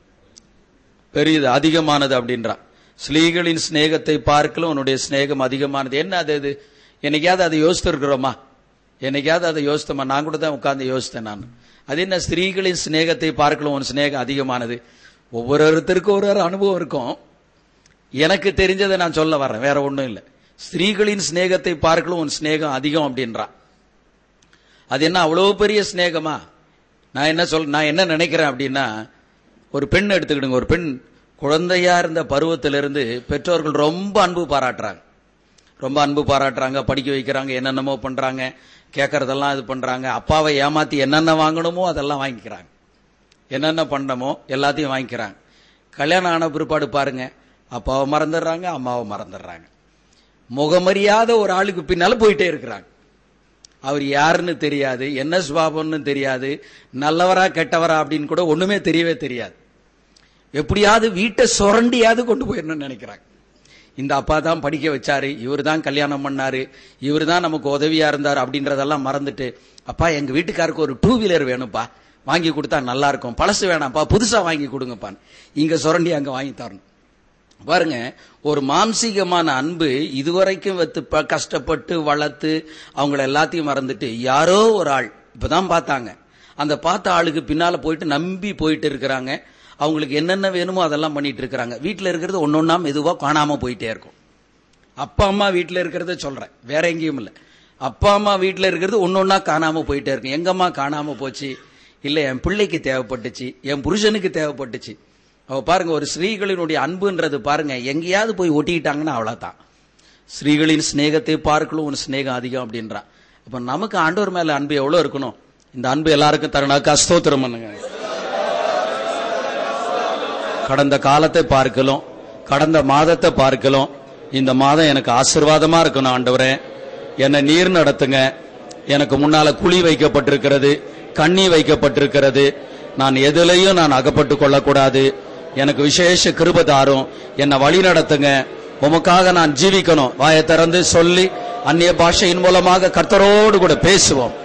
பெரியது, அதிகமானது அப்படின்றான். ஸ்திரீகளின் சிநேகத்தை பார்க்கலும் உன்னுடைய சிநேகம் அதிகமானது. என்ன அது? அது என்னைக்காவது அதை யோசித்து இருக்கிறோமா? என்னைக்காவது அதை யோசித்தோமா? நான் கூட தான் உட்கார்ந்து யோசித்தேன். நான் அது என்ன, ஸ்திரீகளின் சிநேகத்தை பார்க்கலும் உன் சிநேகம் அதிகமானது. ஒவ்வொருத்தருக்கும் ஒரு ஒரு அனுபவம் இருக்கும். எனக்கு தெரிஞ்சதை நான் சொல்ல வர்றேன், வேற ஒன்றும் இல்லை. ஸ்திரீகளின் சிநேகத்தை பார்க்கலும் உன் சிநேகம் அதிகம் அப்படின்றான். அது என்ன அவ்வளவு பெரிய சிநேகமா? நான் என்ன சொல் நான் என்ன நினைக்கிறேன் அப்படின்னா, ஒரு பெண் எடுத்துக்கிடுங்க. ஒரு பெண் குழந்தையா இருந்த பருவத்திலிருந்து பெற்றோர்கள் ரொம்ப அன்பு பாராட்டுறாங்க, ரொம்ப அன்பு பாராட்டுறாங்க, படிக்க வைக்கிறாங்க, என்னென்னமோ பண்றாங்க, கேட்கறதெல்லாம் இது பண்றாங்க. அப்பாவை ஏமாத்தி என்னென்ன வாங்கணுமோ அதெல்லாம் வாங்கிக்கிறாங்க, என்னென்ன பண்ணமோ எல்லாத்தையும் வாங்கிக்கிறாங்க. கல்யாணம் ஆன பிற்பாடு பாருங்க, அப்பாவை மறந்துடுறாங்க, அம்மாவை மறந்துடுறாங்க. முகமறியாத ஒரு ஆளுக்கு பின்னால போயிட்டே இருக்கிறாங்க. அவர் யாருன்னு தெரியாது, என்ன சுபாவம்னு தெரியாது, நல்லவரா கெட்டவரா அப்படின்னு கூட ஒண்ணுமே தெரியவே தெரியாது. எப்படியாவது வீட்டை சுரண்டியாவது கொண்டு போயிடணும்னு நினைக்கிறாங்க. இந்த அப்பா தான் படிக்க வச்சாரு, இவர் தான் கல்யாணம் பண்ணாரு, இவர் தான் நமக்கு உதவியா இருந்தார் அப்படின்றதெல்லாம் மறந்துட்டு, அப்பா எங்க வீட்டுக்காருக்கு ஒரு டூ வீலர் வேணும்ப்பா, வாங்கி கொடுத்தா நல்லா இருக்கும், பழசு வேணாம்ப்பா புதுசா வாங்கி கொடுங்கப்பான்னு இங்க சுரண்டி அங்க வாங்கி தரணும். பாருங்க, ஒரு மாம்சீகமான அன்பு இதுவரைக்கும் வைத்து கஷ்டப்பட்டு வளர்த்து அவங்கள எல்லாத்தையும் மறந்துட்டு யாரோ ஒரு ஆள் இப்பதான் பார்த்தாங்க, அந்த பார்த்த ஆளுக்கு பின்னால போயிட்டு நம்பி போயிட்டு இருக்கிறாங்க. அவங்களுக்கு என்னென்ன வேணுமோ அதெல்லாம் பண்ணிட்டு இருக்கிறாங்க. வீட்டில் இருக்கிறது ஒன்னொன்னா மெதுவா காணாம போயிட்டே இருக்கும். அப்பா அம்மா வீட்டில் இருக்கிறத சொல்றேன், வேற எங்கேயும் இல்லை. அப்பா அம்மா வீட்டில் இருக்கிறது ஒன்னொன்னா காணாம போயிட்டே இருக்கும். எங்கம்மா காணாம போச்சு? இல்ல என் பிள்ளைக்கு தேவைப்பட்டுச்சு, என் புருஷனுக்கு தேவைப்பட்டுச்சு. அவ பாருங்க, ஒரு ஸ்ரீகளினுடைய அன்புன்றது பாருங்க, எங்கேயாவது போய் ஒட்டிக்கிட்டாங்கன்னா அவ்வளவுதான். ஸ்ரீகளின் சிநேகத்தை பார்க்கலும் உன் சிநேகம் அதிகம் அப்படின்றான். அப்ப நமக்கு ஆண்டவர் மேல அன்பு எவ்வளவு இருக்கணும்? இந்த அன்பு எல்லாருக்கும் தரணும். ஸ்தோத்திரம் பண்ணுங்க. கடந்த காலத்தை பார்க்கலாம், கடந்த மாதத்தை பார்க்கலாம், இந்த மாதம் எனக்கு ஆசீர்வாதமா இருக்கணும் ஆண்டவரே, என்னை நீர் நடத்துங்க. எனக்கு முன்னால குழி வைக்கப்பட்டிருக்கிறது, கண்ணி வைக்கப்பட்டிருக்கிறது, நான் எதிலையும் நான் அகப்பட்டு கொள்ளக்கூடாது. எனக்கு விசேஷ கிருபை தாரும், என்னை வழி நடத்துங்க, உமக்காக நான் ஜீவிக்கணும். வாயை திறந்து சொல்லி அந்நிய பாஷையின் மூலமாக கர்த்தரோடு கூட பேசுவோம்.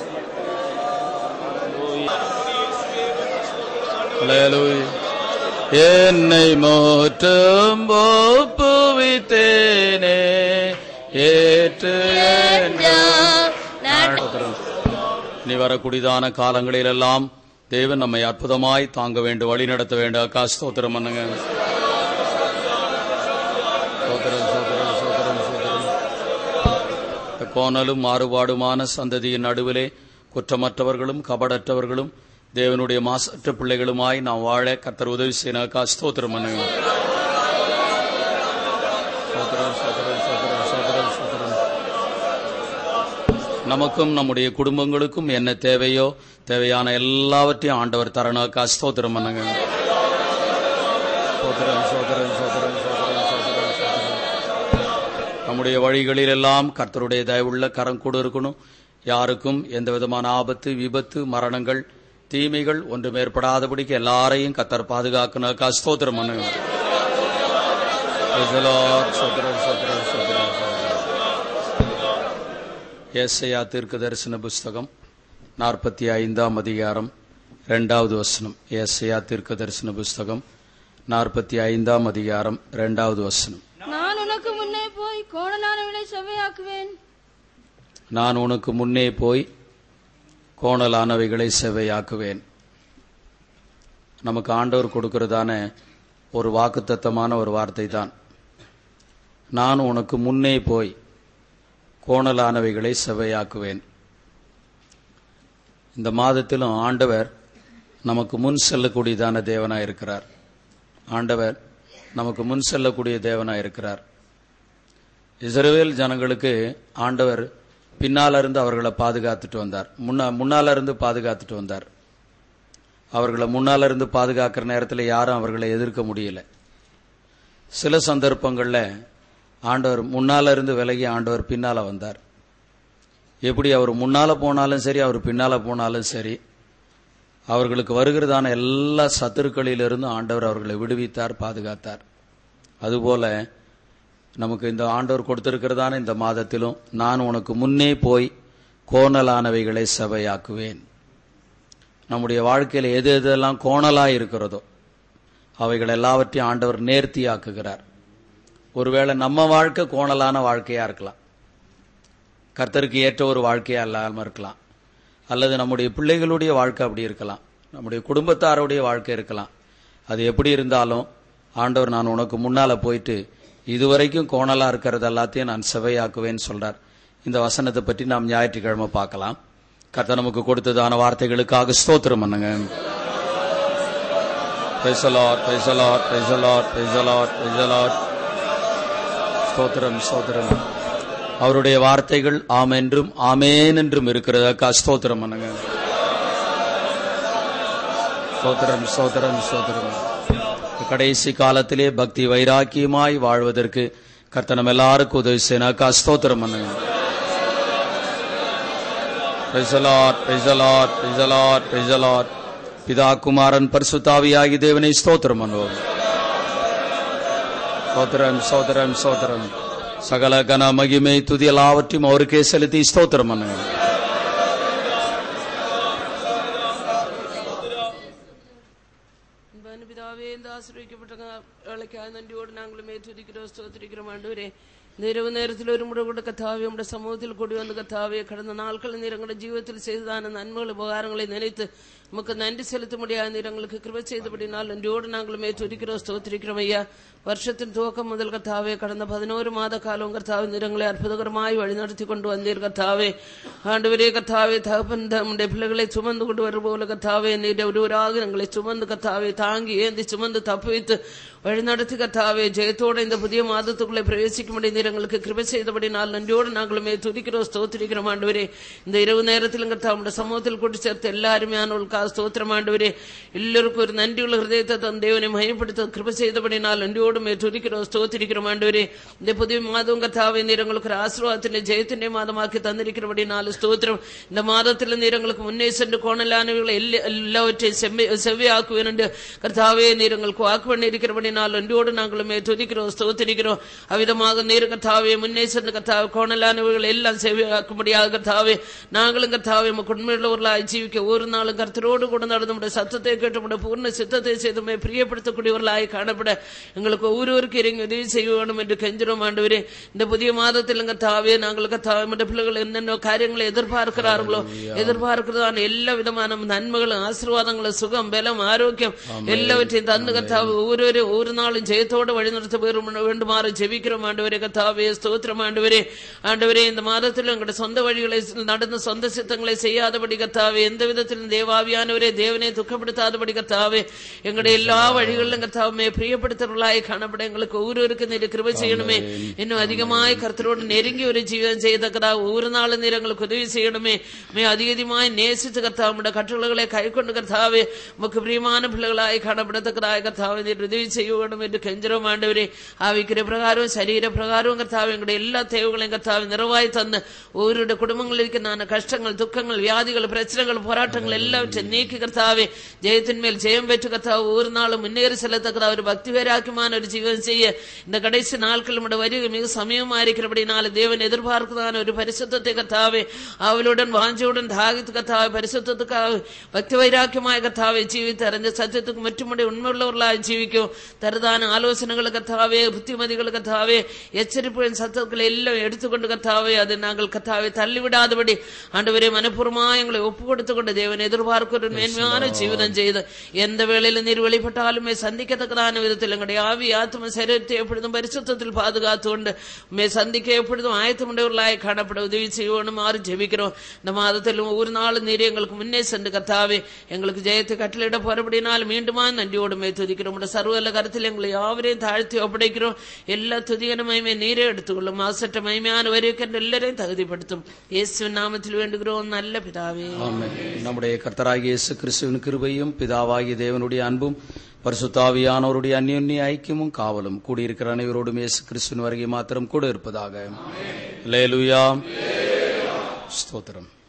என்னை மோற்றும் ஒப்புவித்தேனே ஏற்று நீ வரக்கூடியதான காலங்களில் எல்லாம் தேவன் நம்மை அற்புதமாய் தாங்க வேண்டும், வழி நடத்த வேண்டும். அக்கா ஸ்தோத்திரம் பண்ணுங்க. கோணலும் மாறுபாடுமான சந்ததியின் நடுவிலே குற்றமற்றவர்களும் கபடற்றவர்களும் தேவனுடைய மாசற்ற பிள்ளைகளுமாய் நாம் வாழ கர்த்தர் உதவி செய்யணும். அக்கா ஸ்தோத்திரம் பண்ணுங்க. நமக்கும் நம்முடைய குடும்பங்களுக்கும் என்ன தேவையோ தேவையான எல்லாவற்றையும் ஆண்டவர் தரணும். அக்கா ஸ்தோத்திரம் பண்ணுங்க. நம்முடைய வழிகளில் எல்லாம் கர்த்தருடைய தயவுள்ள கரம் கூட இருக்கணும். யாருக்கும் எந்த விதமான ஆபத்து, விபத்து, மரணங்கள், தீமைகள் ஒன்று மேற்படாதபடிக்கு எல்லாரையும் கர்த்தர் பாதுகாக்கணும். அக்கா ஸ்தோத்திரம் பண்ணுங்க. ஏசாயா தீர்க்க தரிசன புஸ்தகம் நாற்பத்தி ஐந்தாம் அதிகாரம் இரண்டாவது வசனம். ஏசாயா தீர்க்க தரிசன புஸ்தகம் நாற்பத்தி ஐந்தாம் அதிகாரம் இரண்டாவது வசனம். நான் உனக்கு முன்னே போய் கோணலானவளை செவ்வையாக்குவேன். நான் உனக்கு முன்னே போய் கோணலானவைகளை செவ்வையாக்குவேன். நமக்கு ஆண்டவர் கொடுக்கிறதான ஒரு வாக்குத்தத்தமான ஒரு வார்த்தை தான். நான் உனக்கு முன்னே போய் கோணலானவைகளை செவ்வையாக்குவேன். இந்த மாதத்திலும் ஆண்டவர் நமக்கு முன் செல்லக்கூடியதான தேவனாய் இருக்கிறார். ஆண்டவர் நமக்கு முன் செல்லக்கூடிய தேவனாய் இருக்கிறார். இஸ்ரவேல் ஜனங்களுக்கு ஆண்டவர் பின்னால இருந்து அவர்களை பாதுகாத்துட்டு வந்தார். முன்னா முன்னால இருந்து பாதுகாத்துட்டு வந்தார். அவர்களை முன்னால இருந்து பாதுகாக்கிற நேரத்தில் யாரும் அவர்களை எதிர்க்க முடியல. சில சந்தர்ப்பங்களில் ஆண்டவர் முன்னால இருந்து விலகி ஆண்டவர் பின்னால வந்தார். எப்படி அவர் முன்னால போனாலும் சரி, அவர் பின்னால போனாலும் சரி, அவர்களுக்கு வருகிறதான எல்லா சத்துருக்களிலிருந்து ஆண்டவர் அவர்களை விடுவித்தார், பாதுகாத்தார். அதுபோல நமக்கு இந்த ஆண்டவர் கொடுத்திருக்கிறதான இந்த மாதத்திலும் நான் உனக்கு முன்னே போய் கோணலானவைகளை செவ்வையாக்குவேன். நம்முடைய வாழ்க்கையில் எது எதெல்லாம் கோணலாக இருக்கிறதோ அவைகள் எல்லாவற்றையும் ஆண்டவர் நேர்த்தியாக்குகிறார். ஒருவேளை நம்ம வாழ்க்கை கோணலான வாழ்க்கையா இருக்கலாம், கர்த்தருக்கு ஏற்ற ஒரு வாழ்க்கையா இல்லாமல் இருக்கலாம். அல்லது நம்முடைய பிள்ளைகளுடைய வாழ்க்கை அப்படி இருக்கலாம், நம்முடைய குடும்பத்தாருடைய வாழ்க்கை இருக்கலாம். அது எப்படி இருந்தாலும் ஆண்டவர் நான் உனக்கு முன்னால போயிட்டு இதுவரைக்கும் கோணலா இருக்கிறது எல்லாத்தையும் நான் செவ்வையாக்குவேன்னு சொல்றார். இந்த வசனத்தை பற்றி நாம் ஞாயிற்றுக்கிழமை பார்க்கலாம். கர்த்தர் நமக்கு கொடுத்ததான வார்த்தைகளுக்காக ஸ்தோத்திரம் பண்ணுங்க. Praise the Lord, praise the Lord, praise the Lord, praise the Lord, praise the Lord. ஸ்தோத்திரம் ஸ்தோத்திரம். அவருடைய வார்த்தைகள் ஆம் என்றும் ஆமேன் என்றும் இருக்கிறதா ஸ்தோத்திரம் பண்ணுங்க. ஸ்தோத்திரம் ஸ்தோத்திரம் ஸ்தோத்திரம். கடைசி காலத்திலே பக்தி வைராக்கியமாய் வாழ்வதற்கு கர்த்தர் நம்ம எல்லாருக்கும் உதவி செய்யனாக்கா ஸ்தோத்திரம் பண்ணுங்க. Praise the Lord, praise the Lord, praise the Lord, praise the Lord. பிதா குமாரன் பரிசுத்தாவியாகி தேவனை ஸ்தோத்திரம் பண்ணுவோம். ஸ்தோத்திரம் ஸ்தோத்திரம் ஸ்தோத்திரம். சகல கன மகிமை துதி எல்லாவற்றையும் அவருக்கே செலுத்தி ஸ்தோத்திரம் பண்ணுங்க. பிதாவே, இந்த ஆசீர்வதிக்கப்பட்ட வேலைக்காக நன்றியோடு நாங்களும் ஏற்றிருக்கிறோம், ஸ்தோத்திரிக்கிறோம். ஆண்டவரே, இந்த இரவு நேரத்தில் ஒரு முறை கூட கத்தாவே உடைய சமூகத்தில் கூடி வந்து கத்தாவே கடந்த நாட்கள் நீரங்களுடைய ஜீவத்தில் செய்ததான நன்மைகள் உபகாரங்களை நினைத்து நமக்கு நன்றி செலுத்த முடியாத நீரங்களுக்கு கிருபை செய்தபடினால் நன்றியோடு நாங்களும் ஏற்றிருக்கிறோம், ஸ்தோத்திரிக்கிறோம். ஐயா, வருஷத்தின் துவக்கம் முதல் கத்தாவே கடந்த பதினோரு மாத காலம் கத்தாவே நிறங்களை அற்புதகரமாய் வழிநடத்தி கொண்டு வந்தீர் கத்தாவே. ஆண்டவரே கத்தாவே, தகப்பன் நம்முடைய பிள்ளைகளை சுமந்து கொண்டு வரும் போல கத்தாவே நீர் ஒருவராக எங்களை சுமந்து கத்தாவே தாங்கி ஏந்தி சுமந்து தப்பு வைத்து வழிநடத்தி கர்த்தாவே ஜெயத்தோடு இந்த புதிய மாதத்துக்குள்ளே பிரவேசிக்கும்படி நீர் எங்களுக்கு கிருபை செய்தபடி நாள் நன்றியோடு நாங்களுமே துதிக்கிறோம் ஸ்தோத்திரிக்கிறோம் ஆண்டவரே. இந்த இரவு நேரத்திலும் கர்த்தாவுடைய சமூகத்தில் கூட்டி சேர்த்து எல்லா அருமையானவர்களுக்காக ஸ்தோத்திரம் ஆண்டவரே. எல்லோருக்கும் ஒரு நன்றியுள்ள ஹிருதயத்தை தன் தேவனை மயப்படுத்த கிருபை செய்தபடி நாள் நன்றியோடு துதிக்கிறோம் ஸ்தோத்திரிக்கிறோம் ஆண்டவரே. இந்த புதிய மாதம் கர்த்தாவே நீர் எங்களுக்கு ஒரு ஆசீர்வாதத்தினை ஜெயத்தினை மாதமாக்கி தந்திருக்கிறபடி நாலு ஸ்தோத்திரம். இந்த மாதத்தில் நீர் எங்களுக்கு முன்னே சென்று கோணலானவர்களை எல்லாவற்றையும் செவ்வியாக்குவேன் என்று கர்த்தாவே நீர் எங்களுக்கு வாக்கு பண்ணி இருக்கிறபடி நாள் நன்றியோடு நாங்களுமே துதிக்கிறோம் ஸ்தோத்திரிக்கிறோம். அவ்விதமாக நீர் கர்த்தாவே முன்னே சென்று கர்த்தாவே கோணலானவர்கள் எல்லாம் செவ்வியாக்கும்படியாக கர்த்தாவே நாங்களும் கர்த்தாவே உண்மையுள்ளவர்களாய் ஜீவிக்க ஒரு நாளும் கர்த்தரோடு கூட நடந்து சத்தத்தை கேட்டு பூர்ண சித்தத்தை செய்துமே பிரியப்படுத்தக்கூடியவர்களாய் காணப்பட எங்களுக்கு ஒவ்வொருவருக்கு இறங்கி உதவி செய்ய வேண்டும் என்று கெஞ்சிரோம் ஆண்டவரே. இந்த புதிய மாதத்தில் கர்த்தாவே நாங்கள் கர்த்தாவே மற்ற பிள்ளைகள் என்னென்ன காரியங்களை எதிர்பார்க்கிறார்களோ எதிர்பார்க்கிறதான எல்லா விதமான நன்மைகளும் ஆசீர்வாதங்களும் சுகம் பலம் ஆரோக்கியம் எல்லாவற்றையும் தந்து கர்த்தாவே ஒவ்வொருவரும் ஒவ்வொரு நாளும் ஜெயத்தோடு வழிநடத்த வேண்டுமாறு ஜெபிக்கிறோம் ஆண்டவரே. கர்த்தாவே ஸ்தோத்திரம் ஆண்டவரே. ஆண்டவரே இந்த மாதத்தில் எங்களுடைய சொந்த வழிகளை நடந்து சொந்த சித்தங்களை செய்யாதபடி கர்த்தாவே எந்த விதத்திலும் தேவாவியானவரே தேவனை துக்கப்படுத்தாதபடி கர்த்தாவே எங்களுடைய எல்லா வழிகளிலும் கர்த்தாவே பிரியப்படுத்துவர்களாய் காணப்பட எங்களுக்கு ஒவ்வொருவருக்கு நீர் கிருபை செய்யணுமே. இன்னும் அதிகமாய் கர்த்தரோடு நெருங்கி ஒரு ஜீவன் செய்தக்கதா ஒவ்வொரு நாளும் நீர் எங்களுக்கு உதவி செய்யணுமே. மே அதிகமாய் நேசித்து கர்த்தாவுடைய கட்டளைகளை கை கொண்டு கர்த்தாவே உமக்கு பிரியமான பிள்ளைகளாய் காணப்படத்தக்கதாய் கர்த்தாவே நீர் உதவி செய்ய வேண்டும் என்று கெஞ்சிரோம் ஆண்டவரே. ஆவிக்கிற பிரகாரம் சரீர பிரகாரம் கர்த்தாவே எங்களுடைய எல்லா தேவைகளையும் கர்த்தாவே நிறைவாய் தந்து ஒவ்வொருடைய குடும்பங்களுக்கு நான் கஷ்டங்கள் துக்கங்கள் வியாதிகள் பிரச்சனைகள் போராட்டங்கள் எல்லாவற்றையும் நீக்கி கர்த்தாவே ஜெயத்தின் மேல் ஜெயம் பெற்று கர்த்தாவே ஒவ்வொரு நாளும் முன்னேறி செல்லத்தக்கதா ஒரு பக்தி வேராக்கியமான ஒரு ஜீவன் செய்ய இந்த கடைசி நாட்கள் வருகை மிக சமயமா இருக்கிறபடினால தேவன் எதிர்பார்க்கிறதான ஒரு பரிசுத்தத்தை கர்த்தாவே அவளுடன் வாஞ்சியுடன் தாகித்து கர்த்தாவே பரிசுத்தத்துக்காக பக்தி வைராக்கியமாய் கர்த்தாவே ஜீவித்து அறிஞ்ச சத்தியத்துக்கு மற்றுமுடைய உண்மையுள்ளவர்களாக ஜீவிக்கும் தருதான ஆலோசனைகளை கர்த்தாவே புத்திமதிகள் கர்த்தாவே எச்சரிப்புகளின் சத்தங்களை எல்லாம் எடுத்துக்கொண்டு கர்த்தாவே அது நாங்கள் கர்த்தாவே தள்ளிவிடாதபடி ஆண்டவரே மனப்பூர்வமா எங்களை ஒப்பு கொடுத்து கொண்டு தேவன் எதிர்பார்க்கிற மேன்மையான ஜீவனம் செய்து எந்த வேளையில நீர் வெளிப்பட்டாலுமே சந்திக்கத்தக்கதான விதத்தில் எங்களுடைய ஆவி ஆத்ம சரீரத்தை எப்பொழுதும் பரிசுத்தத்தில் பாதுகாத்து கொண்டு மே சந்திக்க எப்பொழுதும் ஆயத்தமுடையவர்களாய் காணப்பட உதவி செய்யணும் ஆறு ஜெபிக்கிறோம். இந்த மாதத்திலும் ஒவ்வொரு நாளும் நீர் எங்களுக்கு முன்னே சென்று கர்த்தாவே எங்களுக்கு ஜெயத்தை கட்டளையிட போறபடினால் மீண்டுமா நன்றியோடுமே துதிக்கிறோம். சர்வல கருத்தில் எங்களை யாவரையும் தாழ்த்தி ஒப்படைக்கிறோம். எல்லா துதிகன மகிமை நீரே எடுத்துக்கொள்ளும். மாசற்ற மகிமையான வரைக்கும் எல்லாரையும் தகுதிப்படுத்தும். இயேசுவின் நாமத்தில் வேண்டுகிறோம் நல்ல பிதாவே. நம்முடைய கர்த்தராகிய இயேசு கிறிஸ்துவின் கிருபையும் பிதாவாகிய தேவனுடைய அன்பும் பரிசுத்தாவியானவருடைய அந்யோன்ய ஐக்கியமும் காவலும் கூடியிருக்கிற அனைவரோடும் இயேசு கிறிஸ்துவின் வருகை மாத்திரம் கூட இருப்பதாக. அல்லேலூயா. ஸ்தோத்திரம்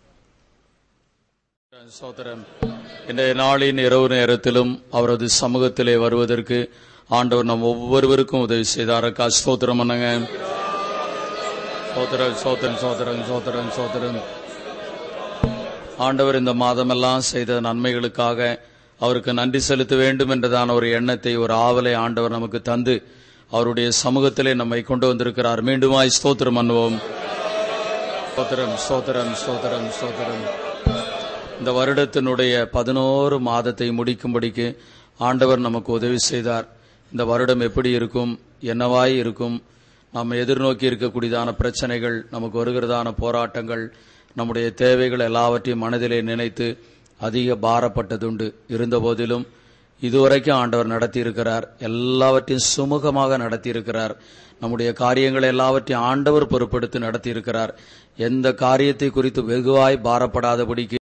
ஸ்தோத்திரம். இன்றைய நாளின் இரவு நேரத்திலும் அவரது சமூகத்திலே வருவதற்கு ஆண்டவர் நம் ஒவ்வொருவருக்கும் உதவி செய்தாரக்கா. ஸ்தோத்திரம் பண்ணுங்க. சோதரன் சோதரன் சோதரன் சோதரன் சோதரன் ஆண்டவர் இந்த மாதமெல்லாம் செய்த நன்மைகளுக்காக அவருக்கு நன்றி செலுத்த வேண்டும் என்றதான ஒரு எண்ணத்தை ஒரு ஆவலை ஆண்டவர் நமக்கு தந்து அவருடைய சமூகத்திலே நம்மை கொண்டு வந்திருக்கிறார். மீண்டுமாய் ஸ்தோத்திரம் பண்ணுவோம். ஸ்தோத்திரம் ஸ்தோத்திரம் ஸ்தோத்திரம் ஸ்தோத்திரம். இந்த வருடத்தினுடைய பதினோரு மாதத்தை முடிக்கும்படிக்கு ஆண்டவர் நமக்கு உதவி செய்தார். இந்த வருடம் எப்படி இருக்கும், என்னவாய் இருக்கும், நாம் எதிர்நோக்கி இருக்கக்கூடியதான பிரச்சனைகள், நமக்கு வருகிறதான போராட்டங்கள், நம்முடைய தேவைகள் எல்லாவற்றையும் மனதிலே நினைத்து அதிக பாரப்பட்டதுண்டு. இருந்த போதிலும் இதுவரைக்கும் ஆண்டவர் நடத்தி இருக்கிறார். எல்லாவற்றையும் சுமூகமாக நடத்தி இருக்கிறார். நம்முடைய காரியங்களை எல்லாவற்றையும் ஆண்டவர் பொறுப்பெடுத்து நடத்தி இருக்கிறார். எந்த காரியத்தை குறித்து வெகுவாய் பாரப்படாதபடிக்கு